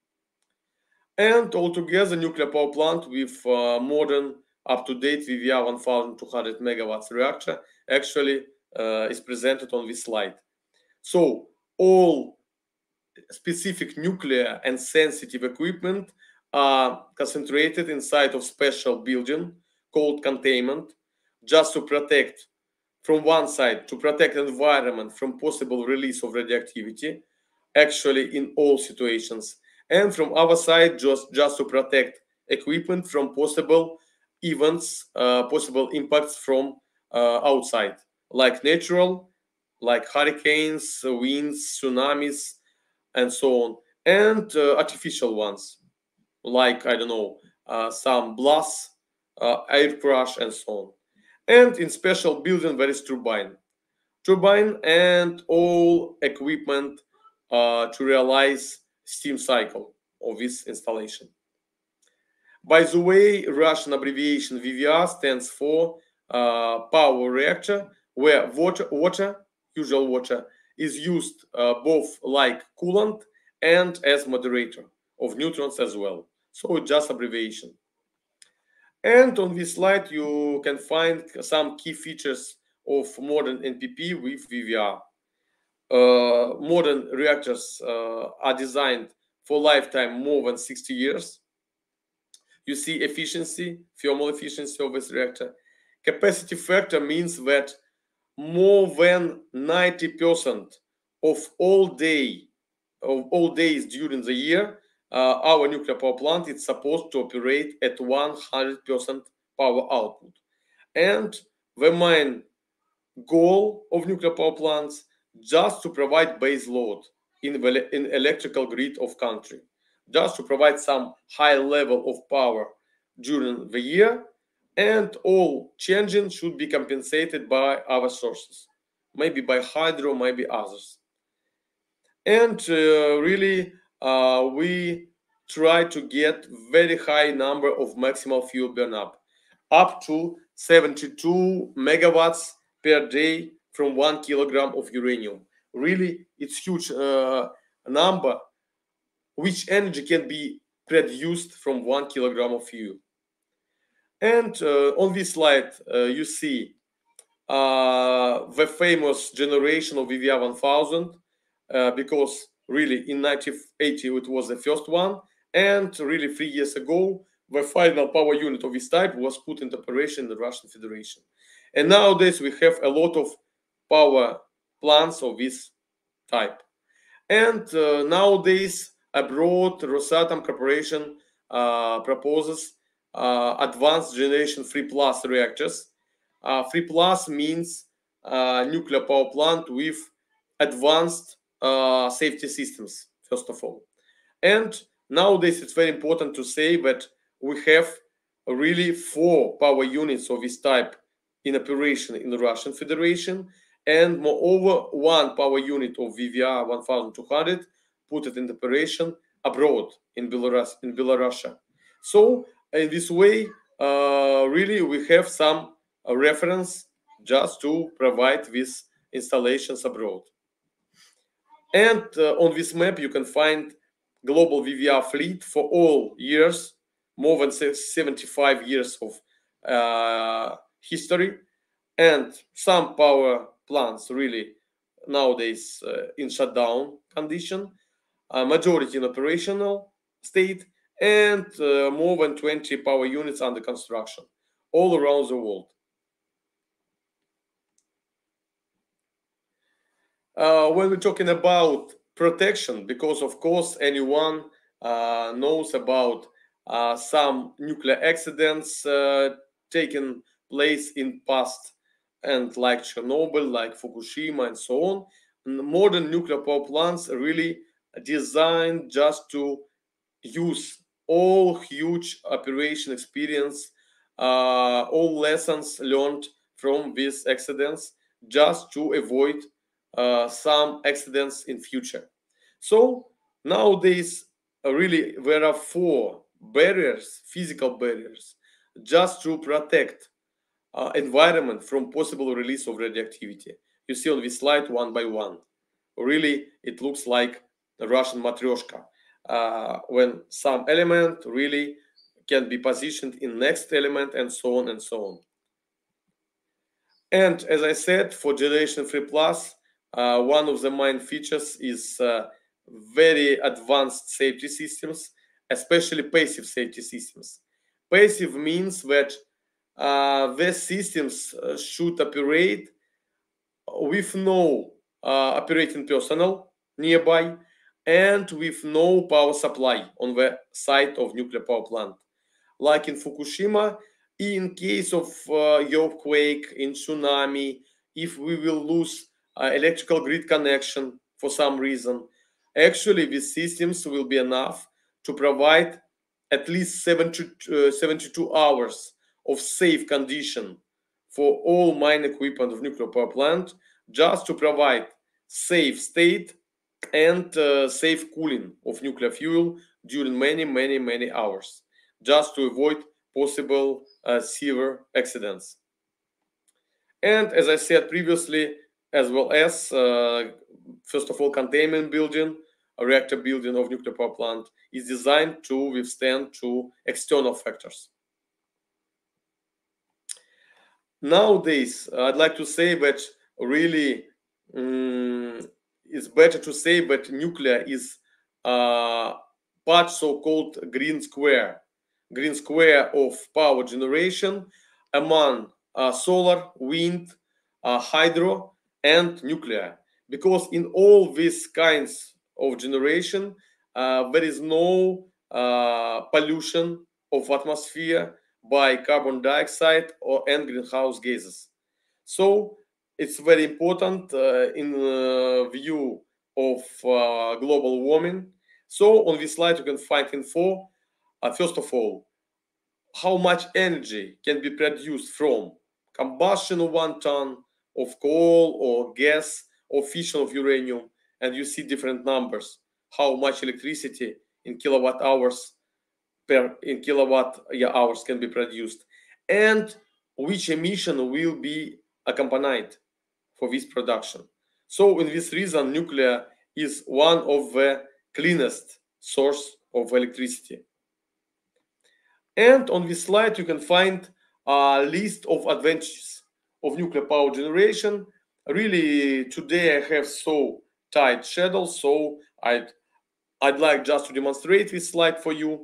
And altogether, nuclear power plant with uh, modern, up-to-date V V R one thousand two hundred megawatts reactor actually uh, is presented on this slide. So all specific nuclear and sensitive equipment are concentrated inside of special building called containment, just to protect, from one side, to protect environment from possible release of radioactivity, actually in all situations, and from other side, just, just to protect equipment from possible events, uh, possible impacts from uh, outside, like natural, like hurricanes, winds, tsunamis, and so on, and uh, artificial ones, like, I don't know, uh, some blasts, uh, air crash, and so on. And in special building, there is turbine. Turbine and all equipment uh, to realize steam cycle of this installation. By the way, Russian abbreviation V V R stands for uh, power reactor, where water, water, usual water, is used uh, both like coolant and as moderator of neutrons as well. So just abbreviation. And on this slide, you can find some key features of modern N P P with V V R. Uh, modern reactors uh, are designed for lifetime more than sixty years. You see efficiency, thermal efficiency of this reactor. Capacity factor means that more than ninety percent of all day of all days during the year, uh, our nuclear power plant is supposed to operate at one hundred percent power output. And the main goal of nuclear power plants just to provide base load in the in electrical grid of country, just to provide some high level of power during the year, and all changing should be compensated by other sources, maybe by hydro, maybe others. And uh, really, uh, we try to get very high number of maximal fuel burn up, up to seventy-two megawatts per day from one kilogram of uranium. Really, it's huge uh, number, which energy can be produced from one kilogram of fuel. And uh, on this slide, uh, you see uh, the famous generation of V V R one thousand, uh, because really in nineteen eighty it was the first one, and really three years ago the final power unit of this type was put into operation in the Russian Federation. And nowadays we have a lot of power plants of this type. And uh, nowadays abroad, Rosatom Corporation uh, proposes uh, advanced generation three plus reactors. Uh, three plus means uh, nuclear power plant with advanced uh, safety systems, first of all. And nowadays it's very important to say that we have really four power units of this type in operation in the Russian Federation, and moreover one power unit of V V R one thousand two hundred put it in operation abroad in Belarus, in Belarus. So in this way, uh, really we have some uh, reference just to provide these installations abroad. And uh, on this map you can find global V V R fleet for all years, more than seventy-five years of uh, history, and some power plants really nowadays uh, in shutdown condition, uh, majority in operational state, and uh, more than twenty power units under construction all around the world. Uh, when we're talking about protection, because of course anyone uh, knows about uh, some nuclear accidents uh, taking place in past, and like Chernobyl, like Fukushima, and so on. Modern nuclear power plants are really designed just to use all huge operation experience, uh, all lessons learned from these accidents, just to avoid uh, some accidents in future. So nowadays, uh, really, there are four barriers, physical barriers, just to protect uh, environment from possible release of radioactivity. You see on this slide one by one. Really, it looks like a Russian matryoshka, uh, when some element really can be positioned in next element, and so on and so on. And as I said, for generation three plus, uh, one of the main features is uh, very advanced safety systems, especially passive safety systems. Passive means that uh, the systems uh, should operate with no uh, operating personnel nearby, and with no power supply on the site of nuclear power plant. Like in Fukushima, in case of uh, earthquake, in tsunami, if we will lose uh, electrical grid connection for some reason, actually these systems will be enough to provide at least seventy, uh, seventy-two hours of safe condition for all mine equipment of nuclear power plant, just to provide safe state and uh, safe cooling of nuclear fuel during many, many, many hours, just to avoid possible uh, severe accidents. And as I said previously, as well as, uh, first of all, containment building, a reactor building of nuclear power plant is designed to withstand to external factors. nowadays, I'd like to say that really um, it's better to say that nuclear is uh, part so-called green square, green square of power generation among uh, solar, wind, uh, hydro, and nuclear. Because in all these kinds of generation, uh, there is no uh, pollution of atmosphere by carbon dioxide or and greenhouse gases. So it's very important uh, in uh, view of uh, global warming. So on this slide you can find info. Uh, first of all, how much energy can be produced from combustion of one ton of coal or gas or fission of uranium, and you see different numbers. How much electricity in kilowatt hours per in kilowatt hours can be produced, and which emission will be accompanied for this production. So in this reason, nuclear is one of the cleanest source of electricity. And on this slide, you can find a list of advantages of nuclear power generation. Really, today I have so tight schedule, so I'd, I'd like just to demonstrate this slide for you.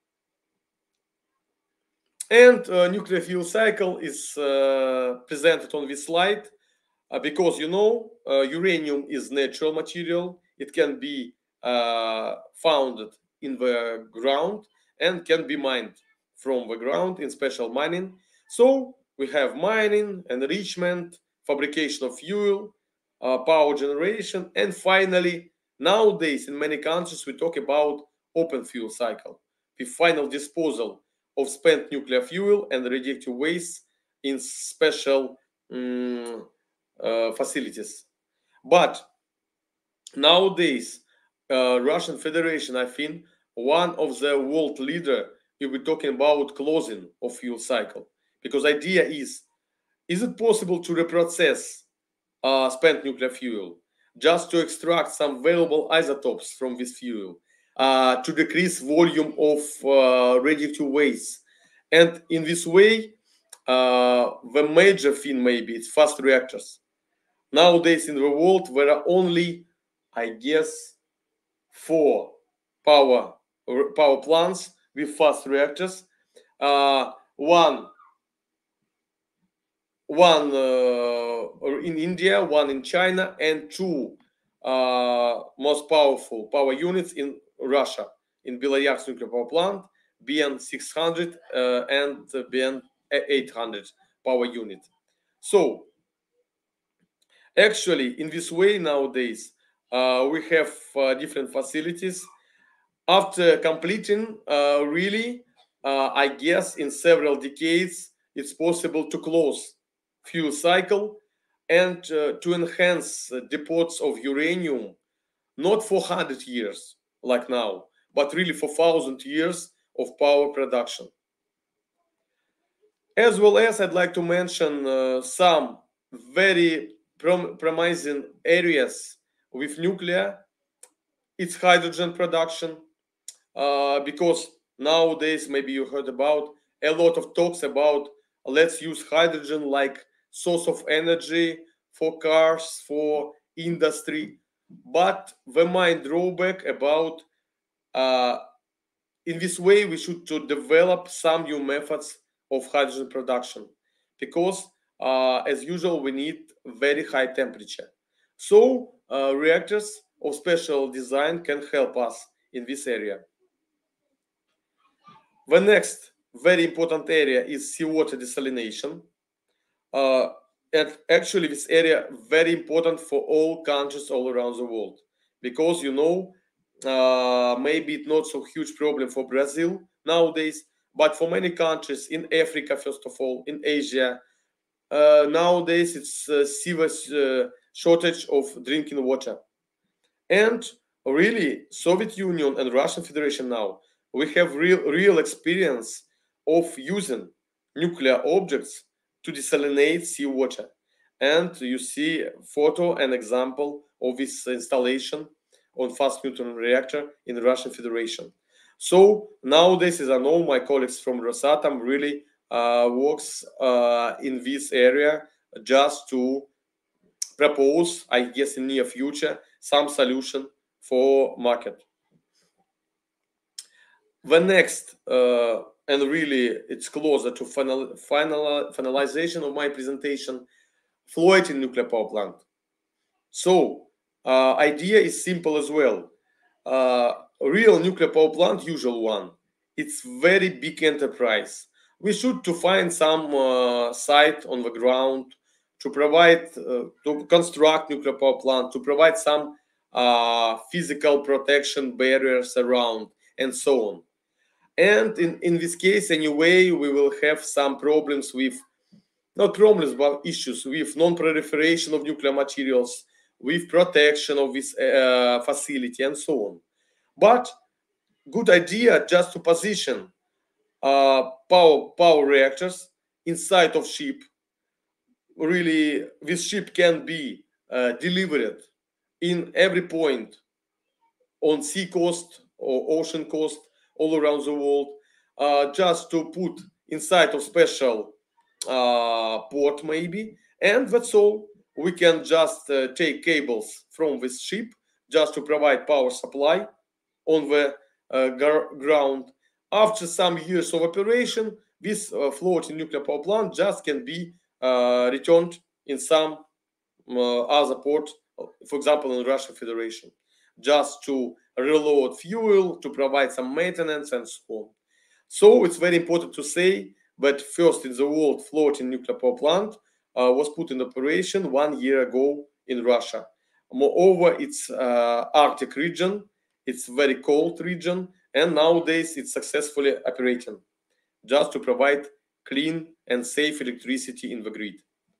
And uh, nuclear fuel cycle is uh, presented on this slide uh, because, you know, uh, uranium is natural material. It can be uh, found in the ground and can be mined from the ground in special mining. So we have mining, enrichment, fabrication of fuel, uh, power generation, and finally, nowadays in many countries we talk about open fuel cycle, the final disposal of spent nuclear fuel and radioactive waste in special um, uh, facilities. But nowadays, uh, Russian Federation, I think, one of the world leader, you'll be talking about closing of fuel cycle. Because idea is, is it possible to reprocess uh, spent nuclear fuel just to extract some valuable isotopes from this fuel, uh, to decrease volume of uh, radioactive waste? And in this way, uh, the major thing maybe is fast reactors. Nowadays in the world, there are only, I guess, four power power plants with fast reactors. Uh, one, one uh, in India, one in China, and two uh, most powerful power units in Russia, in Beloyarsk nuclear power plant, B N six hundred uh, and B N eight hundred power unit. So actually, in this way nowadays, uh, we have uh, different facilities. After completing, uh, really, uh, I guess in several decades, it's possible to close fuel cycle and uh, to enhance uh, depots of uranium, not for one hundred years like now, but really for one thousand years of power production. As well as I'd like to mention uh, some very prom promising areas with nuclear. It's hydrogen production, uh, because nowadays maybe you heard about a lot of talks about let's use hydrogen like source of energy for cars, for industry. But the main drawback about uh, in this way we should to develop some new methods of hydrogen production, because uh, as usual we need very high temperature. So uh, reactors of special design can help us in this area. The next very important area is seawater desalination. Uh, and actually this area very important for all countries all around the world, because you know uh, maybe it's not so huge problem for Brazil nowadays, but for many countries in Africa, first of all, in Asia, uh, nowadays it's a serious uh, shortage of drinking water. And really, Soviet Union and Russian Federation now, we have real, real experience of using nuclear objects to desalinate seawater. And you see photo and example of this installation on fast neutron reactor in the Russian Federation. So nowadays, as I know, my colleagues from Rosatom really uh, works uh, in this area just to propose, I guess, in near future, some solution for market. The next, uh, and really it's closer to final, final finalization of my presentation, floating nuclear power plant. So uh, idea is simple as well. Uh, real nuclear power plant, usual one, it's very big enterprise. We should to find some uh, site on the ground to provide, uh, to construct nuclear power plant, to provide some uh, physical protection barriers around, and so on. And in, in this case, anyway, we will have some problems with, not problems, but issues with non-proliferation of nuclear materials, with protection of this uh, facility, and so on. But good idea just to position uh, power, power reactors inside of ship. Really, this ship can be uh, delivered in every point on sea coast or ocean coast all around the world, uh, just to put inside of special uh, port maybe, and that's all. We can just uh, take cables from this ship just to provide power supply on the uh, ground. After some years of operation, this uh, floating nuclear power plant just can be uh, returned in some uh, other port, for example, in Russian Federation, just to reload fuel, to provide some maintenance, and so on. So it's very important to say that first in the world floating nuclear power plant uh, was put in operation one year ago in Russia. Moreover, it's uh, Arctic region, it's very cold region, and nowadays it's successfully operating, just to provide clean and safe electricity in the grid.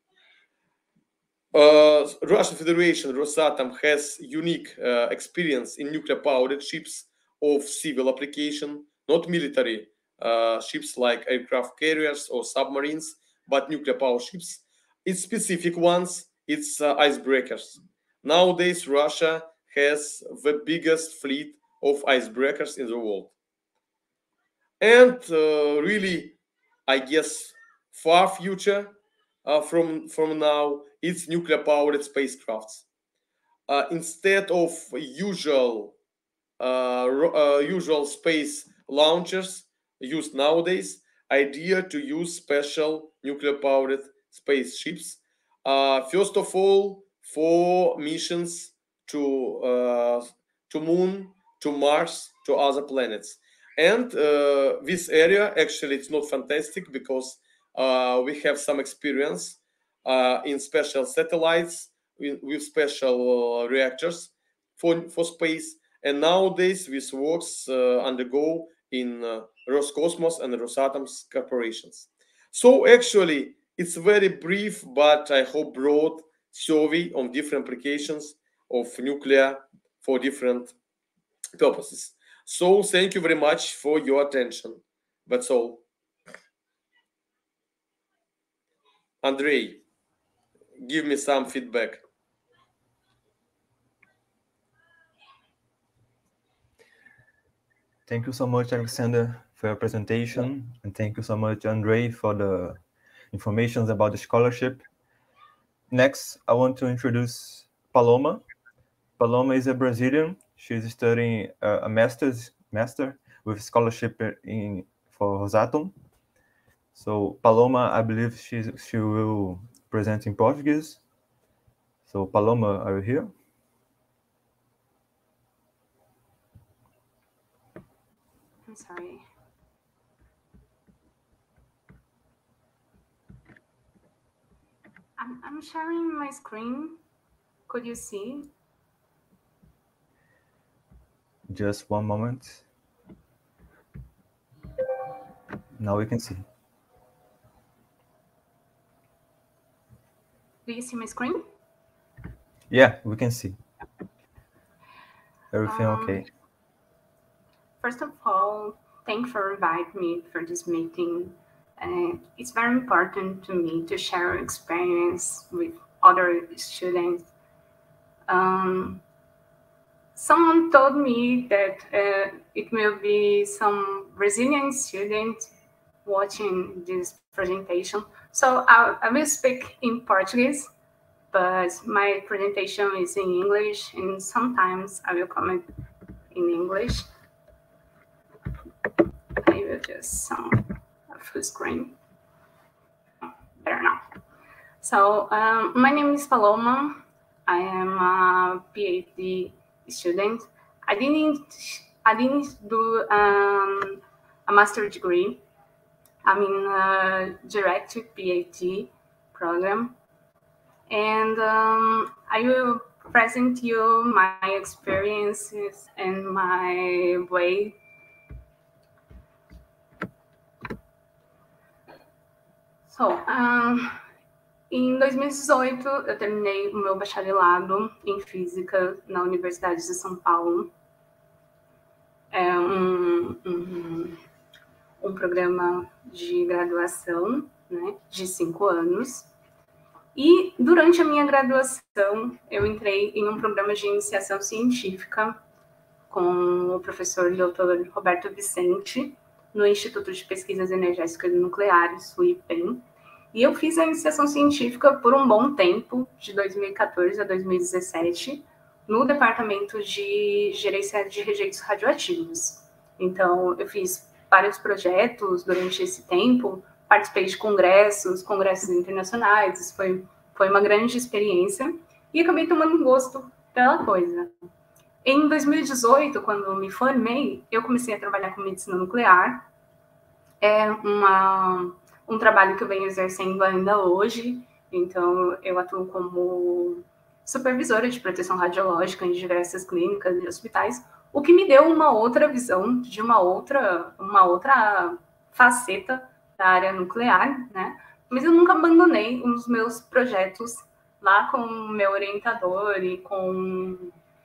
Uh, Russian Federation, Rosatom, has unique uh, experience in nuclear-powered ships of civil application, not military uh, ships like aircraft carriers or submarines, but nuclear-powered ships. It's specific ones, it's uh, icebreakers. Nowadays, Russia has the biggest fleet of icebreakers in the world. And uh, really, I guess, far future uh, from, from now, it's nuclear-powered spacecrafts. Uh, instead of usual, uh, uh, usual space launchers used nowadays, idea to use special nuclear-powered spaceships. Uh, first of all, for missions to uh, to Moon, to Mars, to other planets. And uh, this area, actually, it's not fantastic because uh, we have some experience uh, in special satellites with, with special uh, reactors for, for space. And nowadays, this works uh, undergo in uh, Roscosmos and Rosatom's corporations. So actually, it's very brief, but I hope broad survey on different applications of nuclear for different purposes. So thank you very much for your attention. That's all. Andrei, give me some feedback. Thank you so much, Alexander, for your presentation. And thank you so much, Andrei, for the information about the scholarship. Next, I want to introduce Paloma. Paloma is a Brazilian. She's studying uh, a master's master with scholarship in for Rosatom. So Paloma, I believe she's, she will present in Portuguese. So Paloma, are you here? I'm sorry. I'm, I'm sharing my screen. Could you see? Just one moment. Now we can see. Do you see my screen? Yeah, we can see. Everything um, okay. First of all, thanks for inviting me for this meeting. Uh, it's very important to me to share experience with other students. Um, someone told me that uh, it will be some Brazilian students watching this presentation. So I, I will speak in Portuguese, but my presentation is in English, and sometimes I will comment in English. I will just um, a full screen. Better now. So um, my name is Paloma. I am a PhD student. I didn't I didn't do um, a master degree. I'm in a direct PhD program, and um, I will present you my experiences and my way. So, um, em dois mil e dezoito, eu terminei o meu bacharelado em Física na Universidade de São Paulo. É um, um, um programa de graduação, né, de cinco anos. E, durante a minha graduação, eu entrei em um programa de iniciação científica com o professor doutor Roberto Vicente, no Instituto de Pesquisas Energéticas e Nucleares, o I P E N. E eu fiz a iniciação científica por um bom tempo, de dois mil e quatorze a dois mil e dezessete, no Departamento de Gerência de Rejeitos Radioativos. Então, eu fiz vários projetos durante esse tempo, participei de congressos, congressos internacionais, isso foi, foi uma grande experiência, e acabei tomando gosto pela coisa. Em dois mil e dezoito, quando eu me formei, eu comecei a trabalhar com medicina nuclear. É uma, um trabalho que eu venho exercendo ainda hoje, então eu atuo como supervisora de proteção radiológica em diversas clínicas e hospitais, o que me deu uma outra visão de uma outra, uma outra faceta da área nuclear, né? Mas eu nunca abandonei os meus projetos lá com o meu orientador e com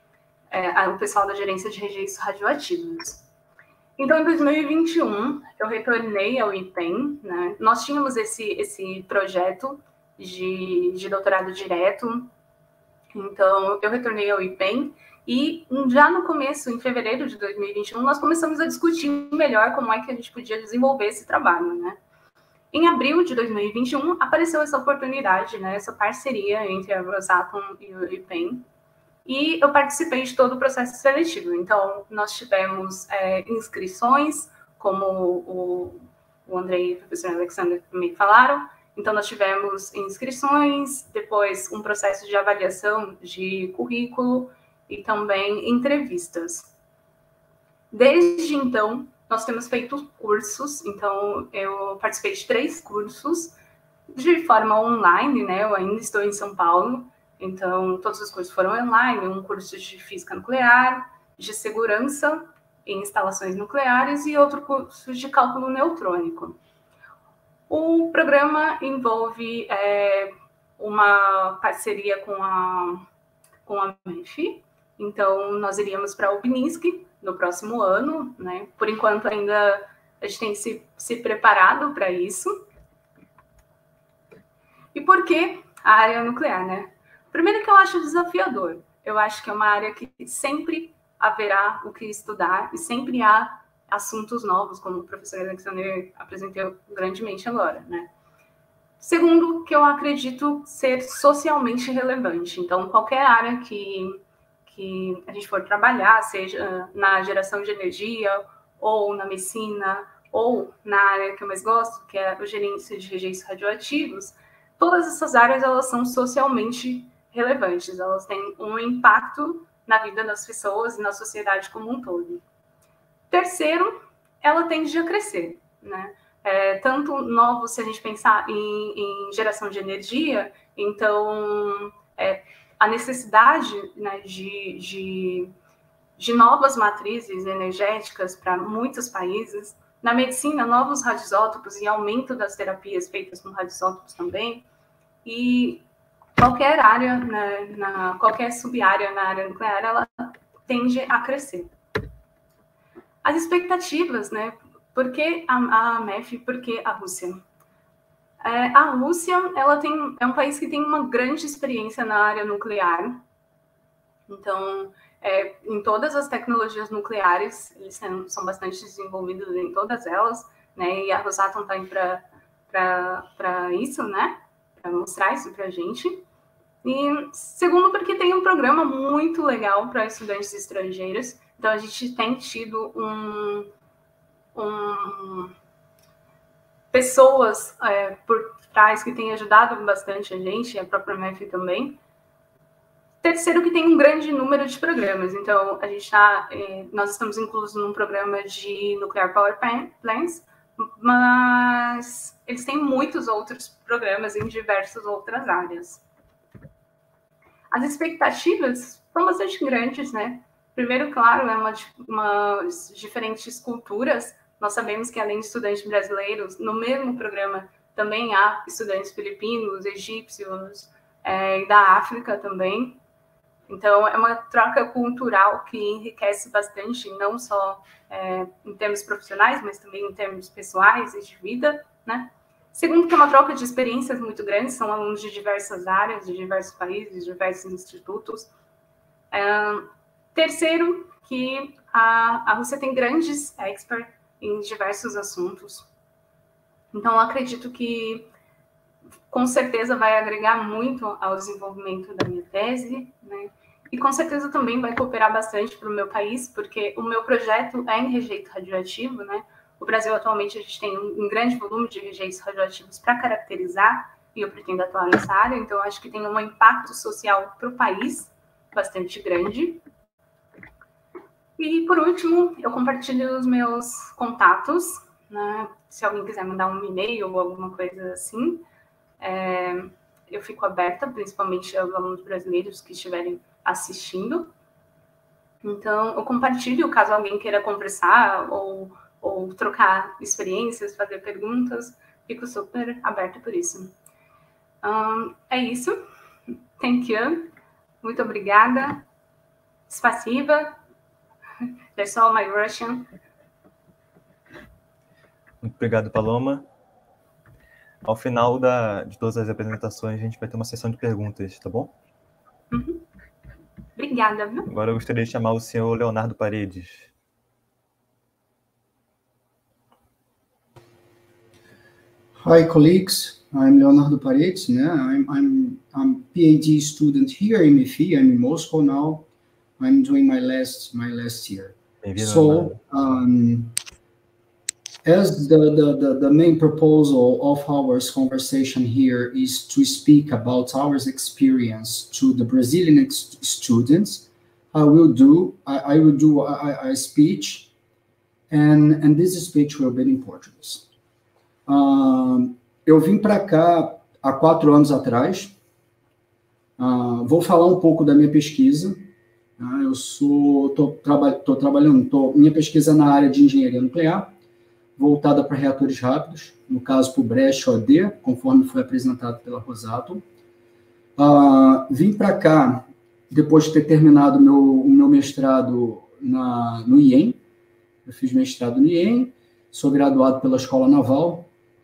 é, o pessoal da gerência de rejeitos radioativos. Então, em dois mil e vinte e um, eu retornei ao I P E N, né? Nós tínhamos esse, esse projeto de, de doutorado direto. Então, eu retornei ao I P E N e já no começo, em fevereiro de dois mil e vinte e um, nós começamos a discutir melhor como é que a gente podia desenvolver esse trabalho, né? Em abril de dois mil e vinte e um, apareceu essa oportunidade, né, essa parceria entre a Rosatom e o I P E N, e eu participei de todo o processo seletivo. Então, nós tivemos é, inscrições, como o, o Andrei e o professor Alexander também falaram. Então, nós tivemos inscrições, depois um processo de avaliação de currículo e também entrevistas. Desde então, nós temos feito cursos. Então, eu participei de três cursos de forma online, né? Eu ainda estou em São Paulo, então todos os cursos foram online. Um curso de física nuclear, de segurança em instalações nucleares e outro curso de cálculo neutrônico. O programa envolve é, uma parceria com a, com a M E F, então nós iríamos para a Obninsk no próximo ano, né? Por enquanto ainda a gente tem se, se preparado para isso. E por que a área nuclear, né? Primeiro que eu acho desafiador, eu acho que é uma área que sempre haverá o que estudar e sempre há assuntos novos, como o professor Alexander apresentou grandemente agora, né? Segundo, que eu acredito ser socialmente relevante. Então, qualquer área que, que a gente for trabalhar, seja na geração de energia, ou na medicina, ou na área que eu mais gosto, que é a gerência de rejeitos radioativos, todas essas áreas, elas são socialmente relevantes. Elas têm um impacto na vida das pessoas e na sociedade como um todo. Terceiro, ela tende a crescer, né? É, tanto novos, se a gente pensar em, em geração de energia, então é, a necessidade, né, de, de, de novas matrizes energéticas para muitos países. Na medicina, novos radioisótopos e aumento das terapias feitas com radioisótopos também. E qualquer área, né, na, qualquer sub-área na área nuclear, ela tende a crescer. As expectativas, né? Por que a, a M E F? Por que a Rússia? É, a Rússia, ela tem, é um país que tem uma grande experiência na área nuclear. Então, é, em todas as tecnologias nucleares, eles são, são bastante desenvolvidos em todas elas, né? E a Rosatom está aí para isso, né? Para mostrar isso para a gente. E segundo, porque tem um programa muito legal para estudantes estrangeiros. Então, a gente tem tido um, um, pessoas é, por trás que têm ajudado bastante a gente, a própria M E F também. Terceiro, que tem um grande número de programas. Então, a gente tá, eh, nós estamos inclusos num programa de Nuclear Power Plants, mas eles têm muitos outros programas em diversas outras áreas. As expectativas são bastante grandes, né? Primeiro, claro, é uma, uma diferentes culturas. Nós sabemos que, além de estudantes brasileiros, no mesmo programa também há estudantes filipinos, egípcios, é, e da África também. Então, é uma troca cultural que enriquece bastante, não só é, em termos profissionais, mas também em termos pessoais e de vida, né? Segundo, que é uma troca de experiências muito grande, são alunos de diversas áreas, de diversos países, de diversos institutos. É, terceiro, que a, a Rússia tem grandes experts em diversos assuntos. Então, eu acredito que, com certeza, vai agregar muito ao desenvolvimento da minha tese, né? E com certeza também vai cooperar bastante para o meu país, porque o meu projeto é em rejeito radioativo, né? O Brasil, atualmente, a gente tem um, um grande volume de rejeitos radioativos para caracterizar, e eu pretendo atuar nessa área, então eu acho que tem um impacto social para o país bastante grande. E, por último, eu compartilho os meus contatos, né? Se alguém quiser mandar um e-mail ou alguma coisa assim, é, eu fico aberta, principalmente aos alunos brasileiros que estiverem assistindo. Então, eu compartilho, caso alguém queira conversar ou, ou trocar experiências, fazer perguntas, fico super aberta por isso. Um, é isso. Thank you. Muito obrigada. Spasiba. That's all my Russian. Muito obrigado, Paloma. Ao final da, de todas as apresentações, a gente vai ter uma sessão de perguntas, tá bom? Uhum. Obrigada, viu? Agora eu gostaria de chamar o senhor Leonardo Paredes. Hi, colleagues. I'm Leonardo Paredes. Né? I'm, I'm, I'm PhD student here in M F I. I'm in Moscow now. I'm doing my last, my last year. So, um, as the, the, the, the main proposal of our conversation here is to speak about our experience to the Brazilian students, I will do, I, I will do a, a speech, and, and this speech will be in Portuguese. Um, eu vim para cá há quatro anos atrás, uh, vou falar um pouco da minha pesquisa. Uh, eu sou, tô, traba, tô trabalhando, tô, minha pesquisa é na área de engenharia nuclear, voltada para reatores rápidos, no caso para o Brecht O D, conforme foi apresentado pela Rosatom. Uh, vim para cá, depois de ter terminado meu, o meu mestrado na, no I E M, eu fiz mestrado no I E M, sou graduado pela Escola Naval,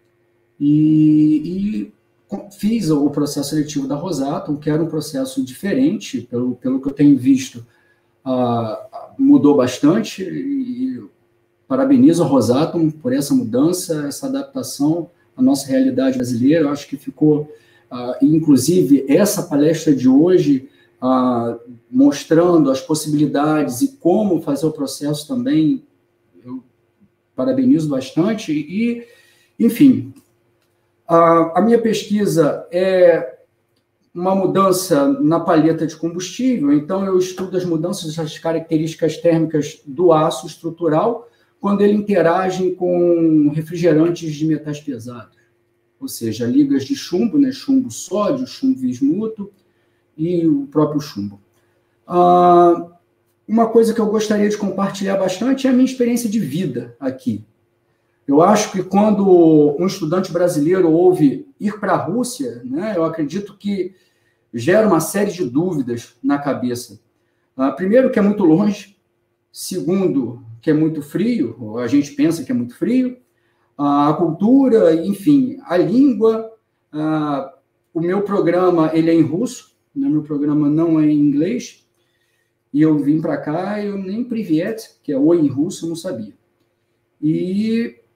e, e fiz o processo seletivo da Rosatom, que era um processo diferente, pelo, pelo que eu tenho visto, uh, mudou bastante, e parabenizo a Rosatom por essa mudança, essa adaptação à nossa realidade brasileira. Eu acho que ficou, uh, inclusive, essa palestra de hoje, uh, mostrando as possibilidades e como fazer o processo também, eu parabenizo bastante. E, enfim, uh, a minha pesquisa é uma mudança na palheta de combustível, então eu estudo as mudanças das características térmicas do aço estrutural, quando ele interage com refrigerantes de metais pesados, ou seja, ligas de chumbo, né, chumbo sódio, chumbo bismuto e o próprio chumbo. Ah, uma coisa que eu gostaria de compartilhar bastante é a minha experiência de vida aqui. Eu acho que quando um estudante brasileiro ouve ir para a Rússia, né, eu acredito que gera uma série de dúvidas na cabeça. Ah, primeiro, que é muito longe. Segundo, que é muito frio, ou a gente pensa que é muito frio, a cultura, enfim, a língua. A, o meu programa ele é em russo, né? Meu programa não é em inglês, e eu vim para cá, eu nem privet, que é oi em russo, eu não sabia. E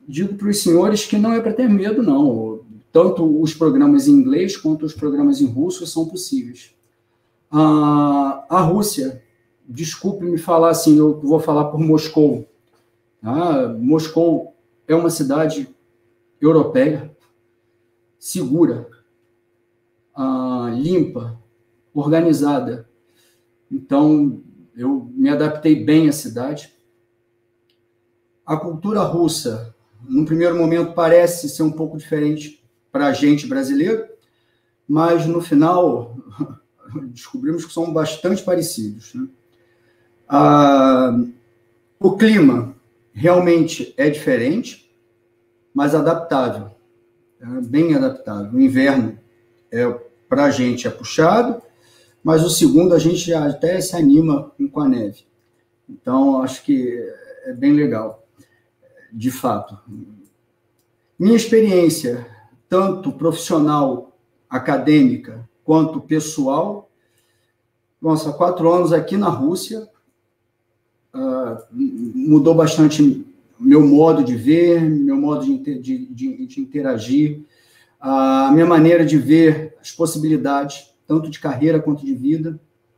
digo para os senhores que não é para ter medo, não. Tanto os programas em inglês quanto os programas em russo são possíveis. A, a Rússia, desculpe me falar assim, eu vou falar por Moscou. Ah, Moscou é uma cidade europeia, segura, ah, limpa, organizada. Então, eu me adaptei bem à cidade. A cultura russa, num primeiro momento, parece ser um pouco diferente para a gente brasileiro, mas, no final, descobrimos que são bastante parecidos, né? Ah, o clima realmente é diferente, mas adaptável, é bem adaptável. O inverno, é, para a gente, é puxado, mas o segundo a gente até se anima com a neve. Então, acho que é bem legal, de fato. Minha experiência, tanto profissional, acadêmica, quanto pessoal, nossa, quatro anos aqui na Rússia, uh, mudou bastante meu modo de ver, meu modo de, de, de, de interagir, a minha maneira de ver as possibilidades, tanto de carreira quanto de vida.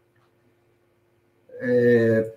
É,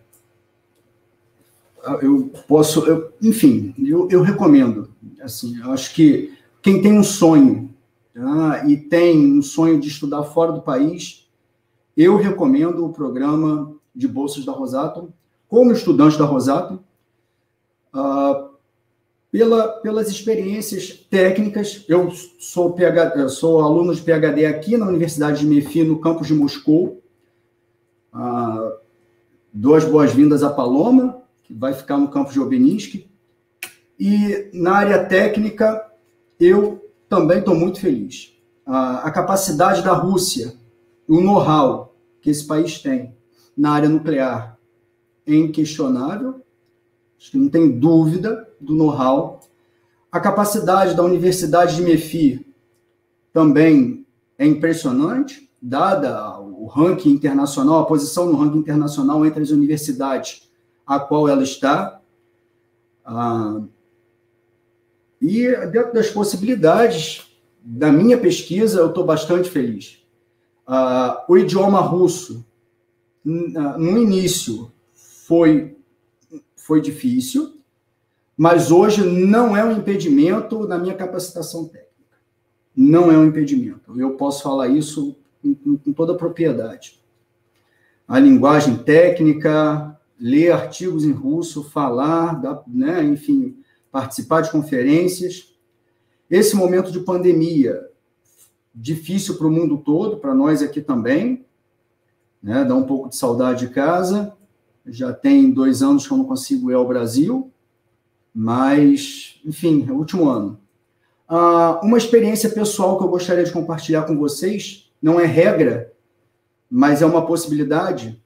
eu posso, eu, enfim, eu, eu recomendo. Assim, eu acho que quem tem um sonho, tá, e tem um sonho de estudar fora do país, eu recomendo o programa de bolsas da Rosatom, como estudante da Rosatom, uh, pela, pelas experiências técnicas. Eu sou, PhD, eu sou aluno de PhD aqui na Universidade de Mefi, no campus de Moscou. Uh, dou as boas-vindas a Paloma, que vai ficar no campus de Obninsk. E na área técnica, eu também estou muito feliz. Uh, a capacidade da Rússia, o know-how que esse país tem na área nuclear é inquestionável, acho que não tem dúvida do know-how. A capacidade da Universidade de Mefi também é impressionante, dada o ranking internacional, a posição no ranking internacional entre as universidades a qual ela está. Ah, e dentro das possibilidades da minha pesquisa, eu estou bastante feliz. Uh, o idioma russo, no início, foi, foi difícil, mas hoje não é um impedimento na minha capacitação técnica. Não é um impedimento. Eu posso falar isso com, com toda a propriedade. A linguagem técnica, ler artigos em russo, falar, né, enfim, participar de conferências. Esse momento de pandemia, difícil para o mundo todo, para nós aqui também, né? Dá um pouco de saudade de casa. Já tem dois anos que eu não consigo ir ao Brasil, mas, enfim, é o último ano. Ah, uma experiência pessoal que eu gostaria de compartilhar com vocês, não é regra, mas é uma possibilidade.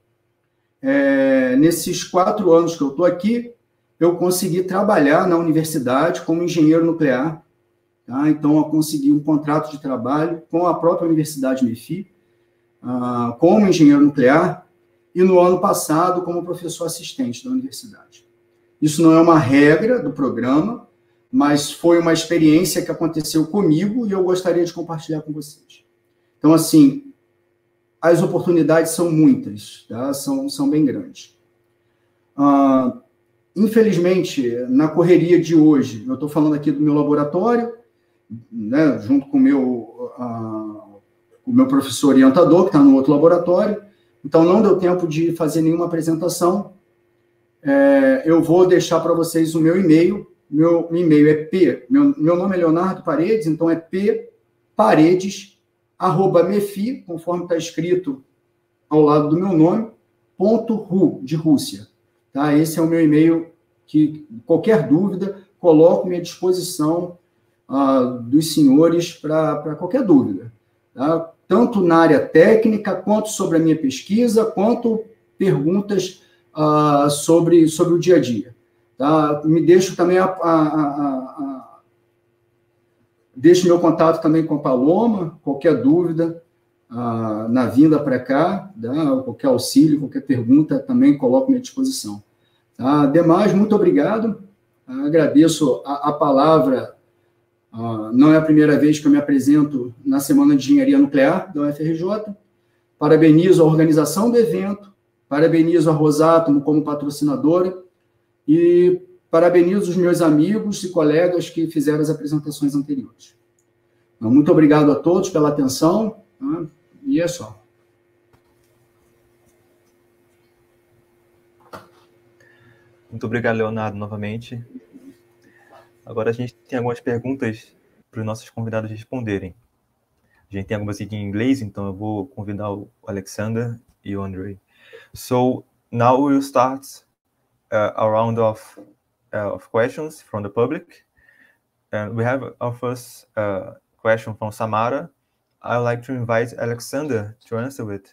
É, nesses quatro anos que eu estou aqui, eu consegui trabalhar na universidade como engenheiro nuclear. Tá? Então, eu consegui um contrato de trabalho com a própria Universidade Mefi, uh, como engenheiro nuclear, e no ano passado, como professor assistente da universidade. Isso não é uma regra do programa, mas foi uma experiência que aconteceu comigo e eu gostaria de compartilhar com vocês. Então, assim, as oportunidades são muitas, tá? são, são bem grandes. Uh, infelizmente, na correria de hoje, eu estou falando aqui do meu laboratório, né, junto com o meu, uh, o meu professor orientador, que está no outro laboratório. Então, não deu tempo de fazer nenhuma apresentação. É, eu vou deixar para vocês o meu e-mail. Meu e-mail é P, meu, meu nome é Leonardo Paredes, então é p paredes arroba mefi, conforme está escrito ao lado do meu nome, ponto ru, de Rússia. Tá? Esse é o meu e-mail, que qualquer dúvida, coloco-me à disposição Uh, dos senhores para qualquer dúvida, tá? Tanto na área técnica, quanto sobre a minha pesquisa, quanto perguntas uh, sobre, sobre o dia a dia. Tá? Me deixo também a, a, a, a, deixo meu contato também com a Paloma, qualquer dúvida uh, na vinda para cá, tá? Qualquer auxílio, qualquer pergunta, também coloco-me à disposição. Tá? Demais, muito obrigado. Agradeço a, a palavra. Uh, não é a primeira vez que eu me apresento na Semana de Engenharia Nuclear da U F R J. Parabenizo a organização do evento, parabenizo a Rosatom como patrocinadora e parabenizo os meus amigos e colegas que fizeram as apresentações anteriores. Então, muito obrigado a todos pela atenção, tá? E é só. Muito obrigado, Leonardo, novamente. Agora a gente tem algumas perguntas para os nossos convidados responderem. A gente tem algumas aqui em inglês, então eu vou convidar o Alexander e o Andrei. So, now we'll start uh, a round of, uh, of questions from the public. And we have our first uh, question from Samara. I'd like to invite Alexander to answer it.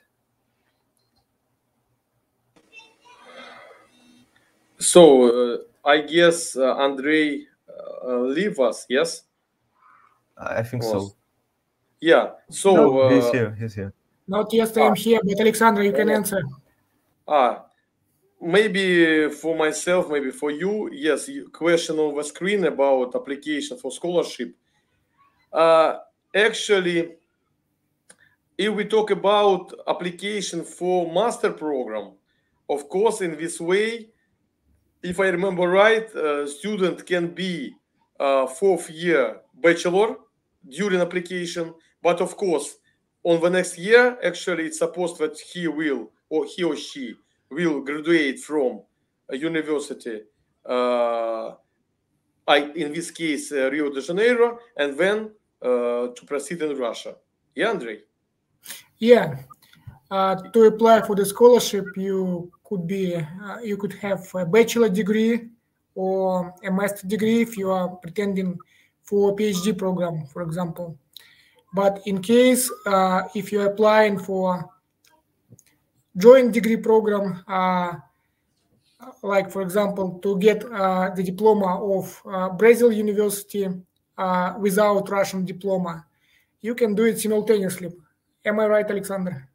So, uh, I guess uh, Andrei uh, leave us, yes? I think Was. so. Yeah, so... No, uh, he's here, he's here. Not yes, I am here, but Alexander, you can answer. Ah, maybe for myself, maybe for you, yes, question on the screen about application for scholarship. Uh, actually, if we talk about application for master program, of course, in this way, if I remember right, uh, student can be uh, fourth year bachelor during application, but of course, on the next year, actually, it's supposed that he will, or he or she will graduate from a university, uh, I, in this case, uh, Rio de Janeiro, and then uh, to proceed in Russia. Yeah, Andrei? Yeah. Uh, to apply for the scholarship, you could be, uh, you could have a bachelor degree or a master degree if you are pretending for a PhD program, for example. But in case uh, if you're applying for joint degree program, uh, like for example, to get uh, the diploma of uh, Brazil University uh, without Russian diploma, you can do it simultaneously. Am I right, Alexander?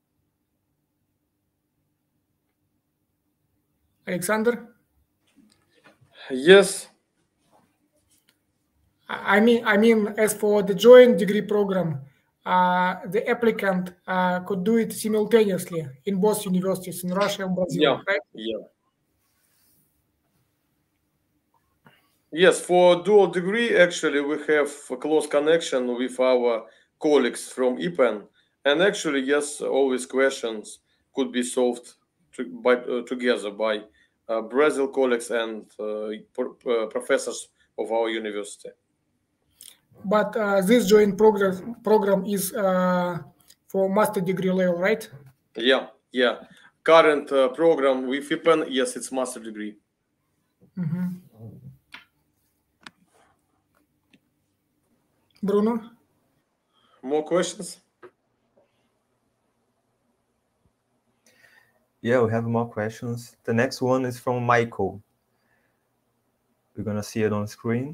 Alexander? Yes. I mean, I mean, as for the joint degree program, uh, the applicant uh, could do it simultaneously in both universities, in Russia and Brazil, Yeah. right? Yeah. Yes, for dual degree, actually, we have a close connection with our colleagues from I P E N. And actually, yes, all these questions could be solved to, by, uh, together by uh, Brazil colleagues and uh, pro uh, professors of our university. But uh, this joint program program is uh, for master degree level, right? Yeah, yeah. Current uh, program with I P E N, yes, it's master degree. Mm-hmm. Bruno? More questions? Yeah, we have more questions. The next one is from Michael. We're going to see it on screen.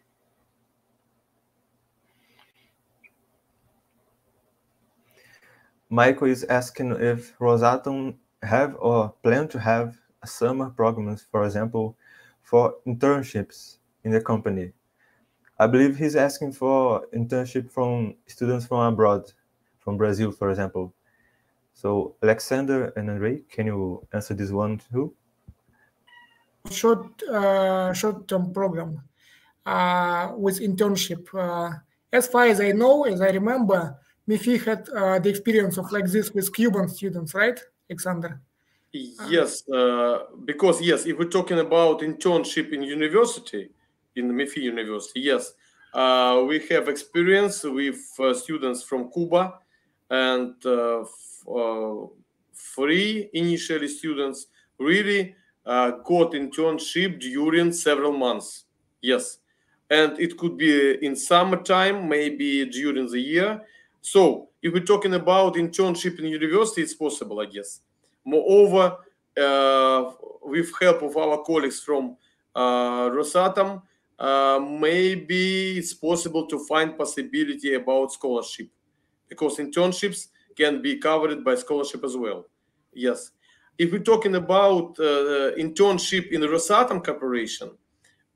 Michael is asking if Rosatom have or plan to have a summer programs, for example, for internships in the company. I believe he's asking for internship from students from abroad, from Brazil, for example. So Alexander and Andrei, can you answer this one too? Short, uh, short-term program uh, with internship. Uh, as far as I know, as I remember, Mifi had uh, the experience of like this with Cuban students, right, Alexander? Yes, uh, because yes, if we're talking about internship in university, in Mifi University, yes, uh, we have experience with uh, students from Cuba, and uh, uh, three initially students really uh, got internship during several months. Yes, and it could be in summertime, maybe during the year. So if we're talking about internship in university, it's possible, I guess. Moreover, uh, with help of our colleagues from uh, Rosatom, uh, maybe it's possible to find possibility about scholarship, because internships can be covered by scholarship as well. Yes. If we're talking about uh, internship in Rosatom Corporation,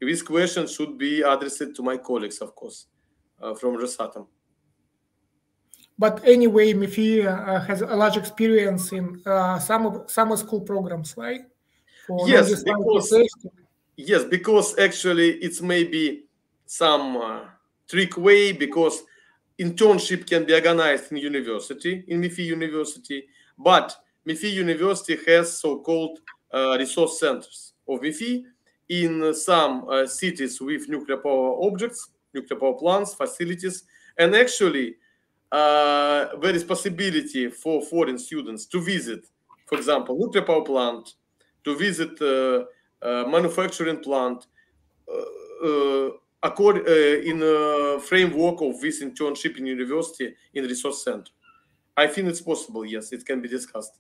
this question should be addressed to my colleagues, of course, uh, from Rosatom. But anyway, MEFI uh, has a large experience in uh, summer, summer school programs, right? For yes, because, yes, because actually it's maybe some uh, trick way, because internship can be organized in university, in MEFI University, but MEFI University has so-called uh, resource centers of MEFI in some uh, cities with nuclear power objects, nuclear power plants, facilities, and actually uh, there is possibility for foreign students to visit, for example, nuclear power plant, to visit uh, uh, manufacturing plant, uh, uh, accord, uh, in a framework of this internship in university in resource center. I think it's possible, yes, it can be discussed.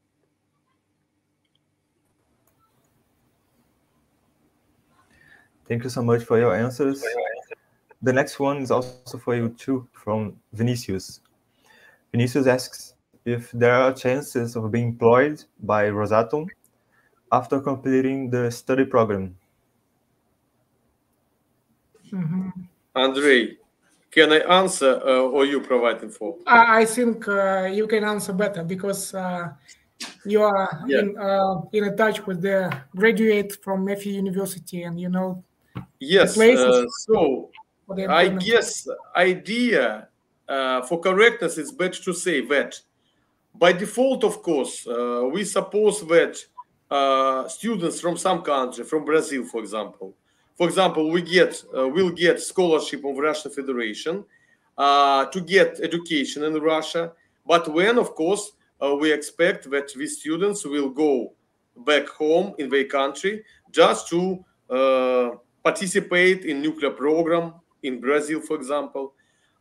Thank you so much for your answers. The next one is also for you too, from Vinicius. Vinicius asks if there are chances of being employed by Rosatom after completing the study program. Mm-hmm. Andrei, can I answer uh, or you provide info? I, I think uh, you can answer better because uh, you are yeah. in, uh, in a touch with the graduate from MEFI University, and you know. Yes, uh, so I guess idea uh, for correctness is better to say that by default, of course, uh, we suppose that uh, students from some country, from Brazil, for example, for example, we get uh, will get scholarship of Russian Federation uh, to get education in Russia. But when, of course, uh, we expect that these students will go back home in their country just to uh, participate in nuclear program in Brazil, for example.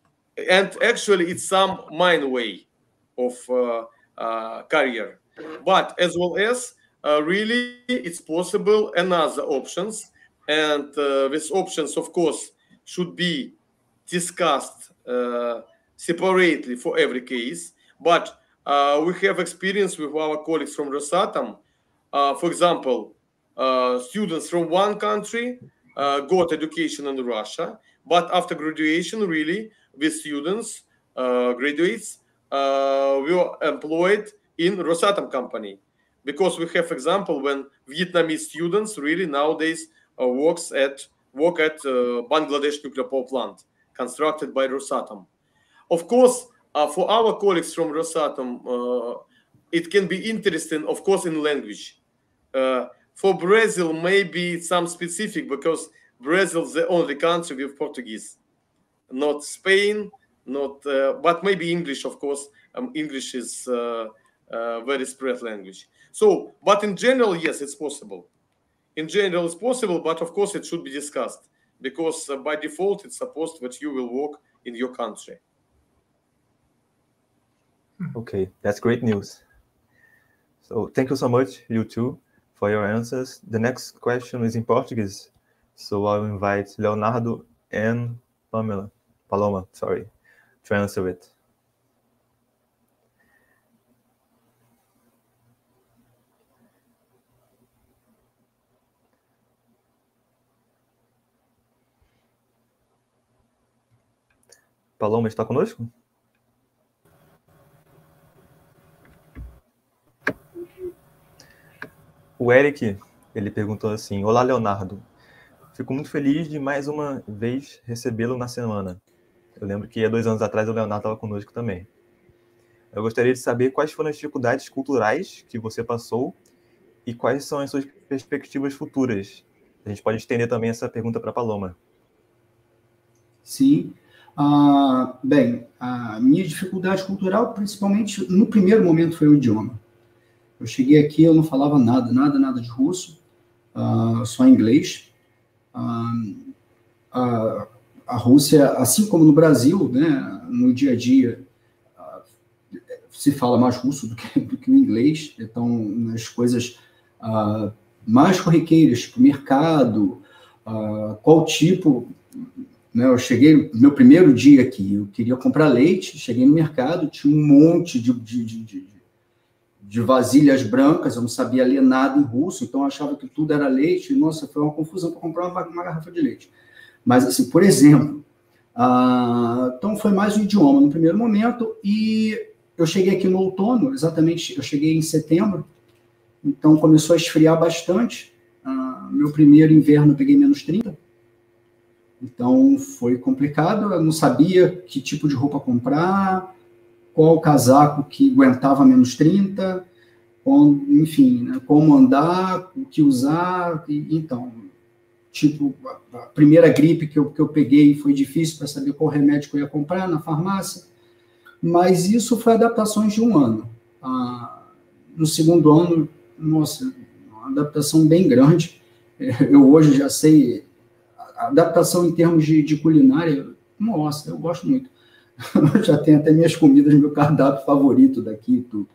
And actually, it's some main way of uh, uh, career. But as well as, uh, really, it's possible another options. And uh, these options, of course, should be discussed uh, separately for every case. But uh, we have experience with our colleagues from Rosatom. Uh, for example, uh, students from one country uh, got education in Russia, but after graduation, really, the students, uh, graduates, uh, were employed in Rosatom company. Because we have example when Vietnamese students really nowadays uh, works at work at uh, Bangladesh nuclear power plant constructed by Rosatom. Of course, uh, for our colleagues from Rosatom, uh, it can be interesting, of course, in language. Uh, for Brazil, maybe it's some specific because Brazil is the only country with Portuguese, not Spain, not, uh, but maybe English, of course. Um, English is uh, uh, very spread language. So, but in general, yes, it's possible. In general, it's possible, but of course, it should be discussed because uh, by default, it's supposed that you will work in your country. Okay, that's great news. So thank you so much, you two, for your answers. The next question is in Portuguese, so I'll invite Leonardo and Pamela, Paloma, sorry, to answer it. Paloma está conosco? O Eric, ele perguntou assim: olá, Leonardo. Fico muito feliz de mais uma vez recebê-lo na semana. Eu lembro que há dois anos atrás o Leonardo estava conosco também. Eu gostaria de saber quais foram as dificuldades culturais que você passou e quais são as suas perspectivas futuras. A gente pode estender também essa pergunta para a Paloma. Sim. Ah, bem, a minha dificuldade cultural, principalmente no primeiro momento, foi o idioma. Eu cheguei aqui, eu não falava nada, nada, nada de russo, uh, só inglês. Uh, a, a Rússia, assim como no Brasil, né, no dia a dia, uh, se fala mais russo do que, do que o inglês. Então, nas coisas uh, mais corriqueiras, tipo mercado, uh, qual tipo... Né, eu cheguei, no meu primeiro dia aqui, eu queria comprar leite, cheguei no mercado, tinha um monte de... de, de, de de vasilhas brancas, eu não sabia ler nada em russo, então eu achava que tudo era leite, e, nossa, foi uma confusão para comprar uma, uma garrafa de leite. Mas, assim, por exemplo, ah, então foi mais um idioma no primeiro momento, e eu cheguei aqui no outono, exatamente, eu cheguei em setembro, então começou a esfriar bastante. Ah, meu primeiro inverno eu peguei menos trinta, então foi complicado, eu não sabia que tipo de roupa comprar, qual casaco que aguentava menos trinta, com, enfim, né, como andar, o que usar, e, então, tipo, a, a primeira gripe que eu, que eu peguei foi difícil para saber qual remédio que eu ia comprar na farmácia, mas isso foi adaptações de um ano. Ah, no segundo ano, nossa, uma adaptação bem grande, eu hoje já sei, a adaptação em termos de, de culinária, nossa, eu gosto muito. Eu já tenho até minhas comidas, meu cardápio favorito daqui e tudo.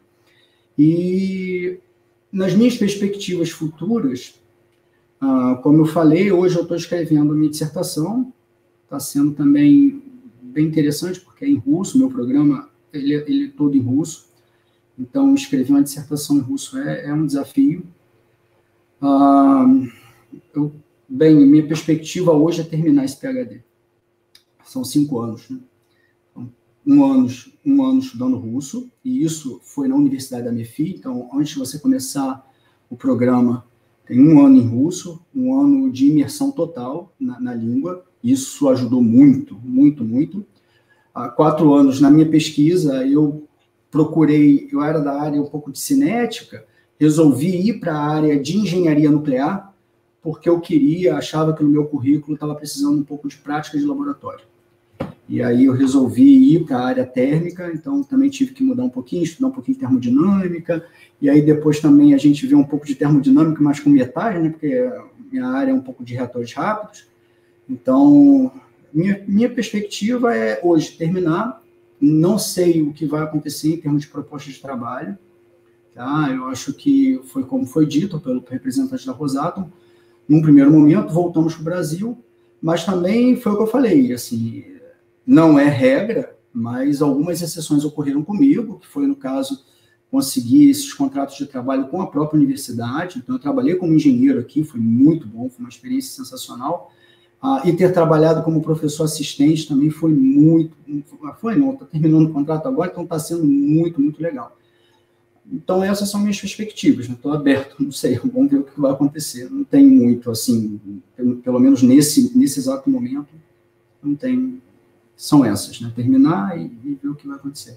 E nas minhas perspectivas futuras, ah, como eu falei, hoje eu estou escrevendo minha dissertação, está sendo também bem interessante, porque é em russo, meu programa ele, ele é todo em russo, então escrever uma dissertação em russo é, é um desafio. Ah, eu, bem, minha perspectiva hoje é terminar esse PhD. São cinco anos, né? Um ano, um ano estudando russo, e isso foi na Universidade da MEFI, então, antes de você começar o programa, tem um ano em russo, um ano de imersão total na, na língua, isso ajudou muito, muito, muito. Há quatro anos, na minha pesquisa, eu procurei, eu era da área um pouco de cinética, resolvi ir para a área de engenharia nuclear, porque eu queria, achava que no meu currículo estava precisando um pouco de prática de laboratório. E aí eu resolvi ir para a área térmica, então também tive que mudar um pouquinho, estudar um pouquinho de termodinâmica, e aí depois também a gente vê um pouco de termodinâmica, mas com metade, né, porque minha área é um pouco de reatores rápidos. Então, minha, minha perspectiva é hoje terminar, não sei o que vai acontecer em termos de proposta de trabalho, tá? Eu acho que foi como foi dito pelo representante da Rosatom, num primeiro momento voltamos para o Brasil, mas também foi o que eu falei, assim, não é regra, mas algumas exceções ocorreram comigo, que foi, no caso, conseguir esses contratos de trabalho com a própria universidade. Então, eu trabalhei como engenheiro aqui, foi muito bom, foi uma experiência sensacional. Ah, e ter trabalhado como professor assistente também foi muito... Foi não, estou terminando o contrato agora, então está sendo muito, muito legal. Então, essas são minhas perspectivas, estou, né? Aberto, não sei, vamos ver o que vai acontecer. Não tem muito, assim, pelo, pelo menos nesse, nesse exato momento, não tem... São essas, né? Terminar e, e ver o que vai acontecer.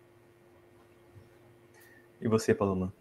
E você, Paloma?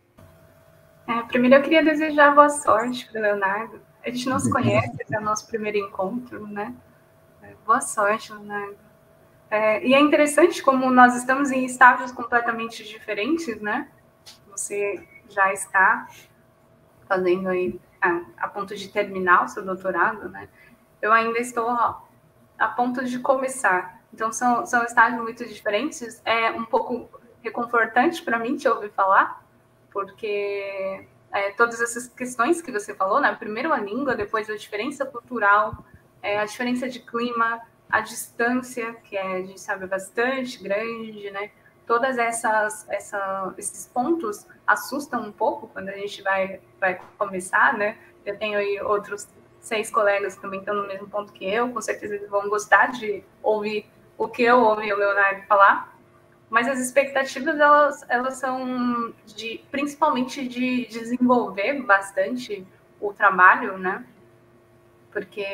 É, primeiro, eu queria desejar boa sorte para o Leonardo. A gente não se conhece, esse é o nosso primeiro encontro, né? Boa sorte, Leonardo. É, e é interessante como nós estamos em estágios completamente diferentes, né? Você já está fazendo aí a, a ponto de terminar o seu doutorado, né? Eu ainda estou a ponto de começar. Então, são, são estágios muito diferentes. É um pouco reconfortante para mim te ouvir falar, porque é, todas essas questões que você falou, né? Primeiro a língua, depois a diferença cultural, é, a diferença de clima, a distância, que é, a gente sabe, bastante grande, né? Todas essas, essa, esses pontos assustam um pouco quando a gente vai, vai começar, né? Eu tenho aí outros seis colegas que também estão no mesmo ponto que eu, com certeza eles vão gostar de ouvir o que eu ouvi o Leonardo falar, mas as expectativas, elas, elas são de, principalmente de desenvolver bastante o trabalho, né? Porque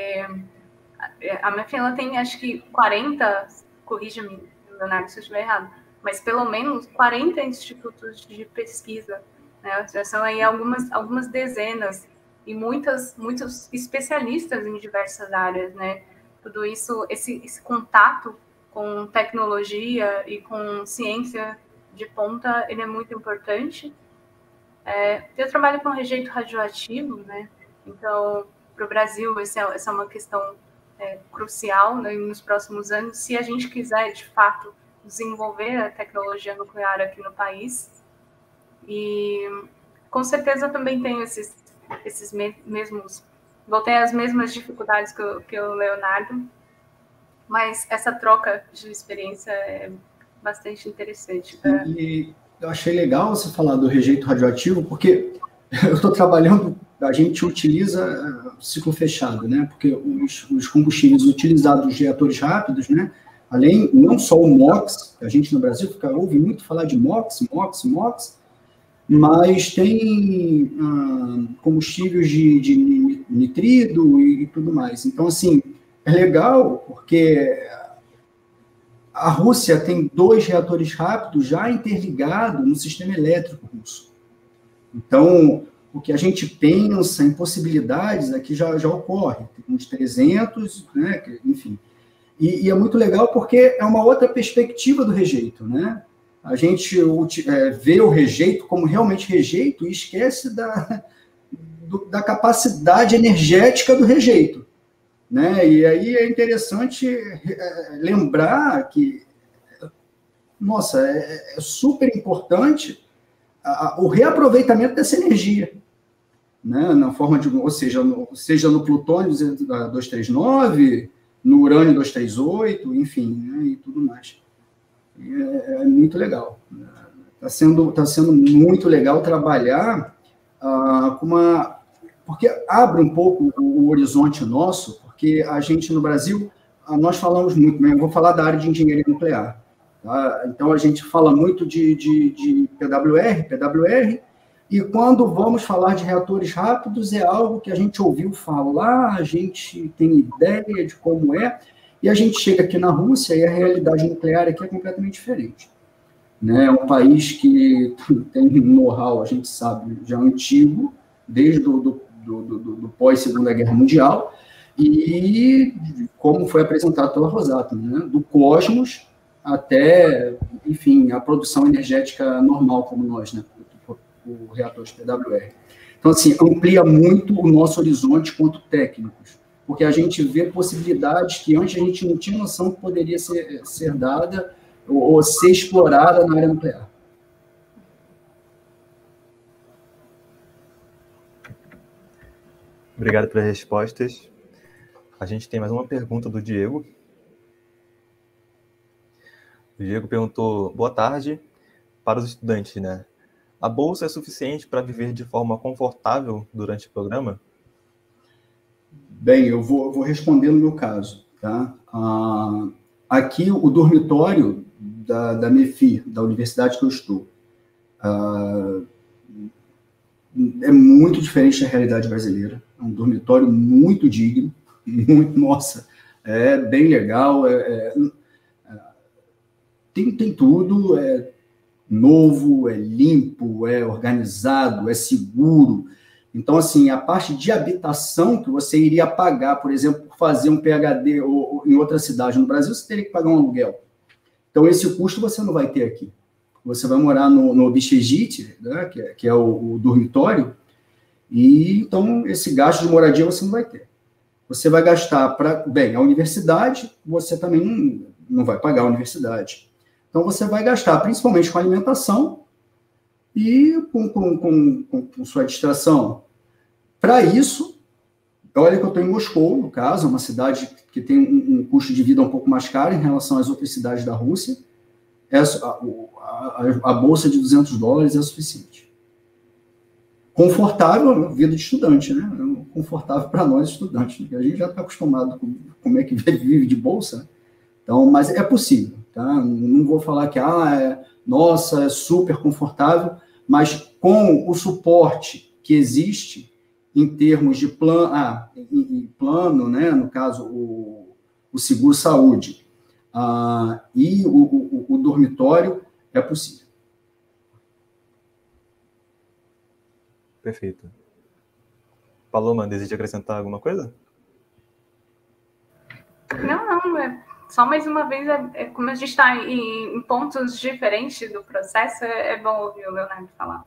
a minha filha, ela tem, acho que, quarenta, corrija-me, Leonardo, se eu estiver errado, mas pelo menos quarenta institutos de pesquisa, né? Já são aí algumas, algumas dezenas, e muitas, muitos especialistas em diversas áreas, né? Tudo isso, esse, esse contato com tecnologia e com ciência de ponta, ele é muito importante. É, eu trabalho com rejeito radioativo, né? Então, para o Brasil, essa é, essa é uma questão é, crucial, né, nos próximos anos, se a gente quiser, de fato, desenvolver a tecnologia nuclear aqui no país. E, com certeza, também tenho esses esses mesmos, vou ter as mesmas dificuldades que o, que o Leonardo, mas essa troca de experiência é bastante interessante. Pra... E, eu achei legal você falar do rejeito radioativo, porque eu estou trabalhando, a gente utiliza ciclo fechado, né? Porque os, os combustíveis utilizados nos reatores rápidos, né? Além, não só o MOX, a gente no Brasil fica, ouve muito falar de MOX, MOX, MOX, mas tem ah, combustíveis de, de nitrido e, e tudo mais. Então, assim, é legal porque a Rússia tem dois reatores rápidos já interligados no sistema elétrico russo. Então, o que a gente pensa em possibilidades aqui já, já ocorre. Tem uns trezentos, né, enfim. E, e é muito legal porque é uma outra perspectiva do rejeito, né? A gente é, vê o rejeito como realmente rejeito e esquece da, do, da capacidade energética do rejeito, né? E aí é interessante lembrar que, nossa, é, é super importante a, a, o reaproveitamento dessa energia, né? Na forma de, ou seja, no, seja no plutônio duzentos e trinta e nove, no urânio duzentos e trinta e oito, enfim, né? E tudo mais. É, é muito legal. Está sendo, tá sendo muito legal trabalhar ah, com uma... Porque abre um pouco o, o horizonte nosso, porque a gente no Brasil, nós falamos muito, né? Eu vou falar da área de engenharia nuclear. Tá? Então, a gente fala muito de, de, de P W R, P W R, e quando vamos falar de reatores rápidos, é algo que a gente ouviu falar, a gente tem ideia de como é, e a gente chega aqui na Rússia e a realidade nuclear aqui é completamente diferente. Né? É um país que tem know-how, a gente sabe, já antigo, desde do, do, do, do, do pós-Segunda Guerra Mundial, e como foi apresentado pela Rosatom, né? Do cosmos até, enfim, a produção energética normal como nós, né? O reator de P W R. Então, assim, amplia muito o nosso horizonte quanto técnicos, porque a gente vê possibilidades que antes a gente não tinha noção que poderia ser, ser dada ou, ou ser explorada na área nuclear. Obrigado pelas respostas. A gente tem mais uma pergunta do Diego. O Diego perguntou, boa tarde, para os estudantes, né? A bolsa é suficiente para viver de forma confortável durante o programa? Bem, eu vou, vou responder no meu caso, tá? Ah, aqui, o dormitório da, da MEFI, da universidade que eu estou, ah, é muito diferente da realidade brasileira. É um dormitório muito digno, muito, nossa, é bem legal, é, é, tem, tem tudo, é novo, é limpo, é organizado, é seguro. Então, assim, a parte de habitação que você iria pagar, por exemplo, por fazer um PhD ou, ou em outra cidade no Brasil, você teria que pagar um aluguel. Então, esse custo você não vai ter aqui. Você vai morar no, no Bichegite, né, que é, que é o, o dormitório, e então esse gasto de moradia você não vai ter. Você vai gastar para... Bem, a universidade, você também não, não vai pagar a universidade. Então, você vai gastar principalmente com alimentação e com, com, com, com sua distração. Para isso, olha que eu estou em Moscou, no caso, uma cidade que tem um, um custo de vida um pouco mais caro em relação às outras cidades da Rússia. Essa, a, a, a bolsa de duzentos dólares é suficiente. Confortável, vida de estudante, né? Confortável para nós, estudantes. Né? A gente já está acostumado com como é que vive de bolsa. Né? Então, mas é possível. Tá? Não vou falar que, ah, é, nossa, é super confortável, mas com o suporte que existe em termos de plan, ah, em, em plano, né, no caso, o, o seguro-saúde ah, e o, o, o dormitório, é possível. Perfeito. Paloma, deseja acrescentar alguma coisa? Não, não, é... Só mais uma vez, é, é, como a gente está em, em pontos diferentes do processo, é, é bom ouvir o Leonardo falar.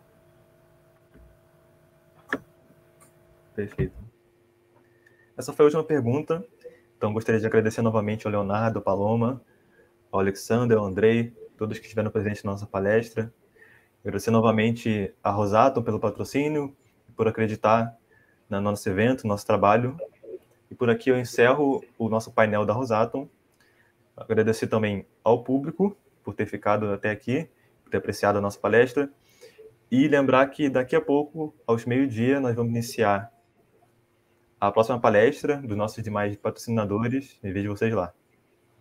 Perfeito. Essa foi a última pergunta. Então, gostaria de agradecer novamente ao Leonardo, ao Paloma, ao Alexander, ao Andrei, todos que estiveram presentes na nossa palestra. Agradecer novamente a Rosatom pelo patrocínio, por acreditar no nosso evento, no nosso trabalho. E por aqui eu encerro o nosso painel da Rosatom. Agradecer também ao público por ter ficado até aqui, ter apreciado a nossa palestra. E lembrar que daqui a pouco, aos meio-dia, nós vamos iniciar a próxima palestra dos nossos demais patrocinadores. E vejo vocês lá.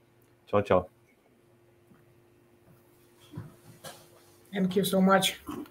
Tchau, tchau. Thank you so much.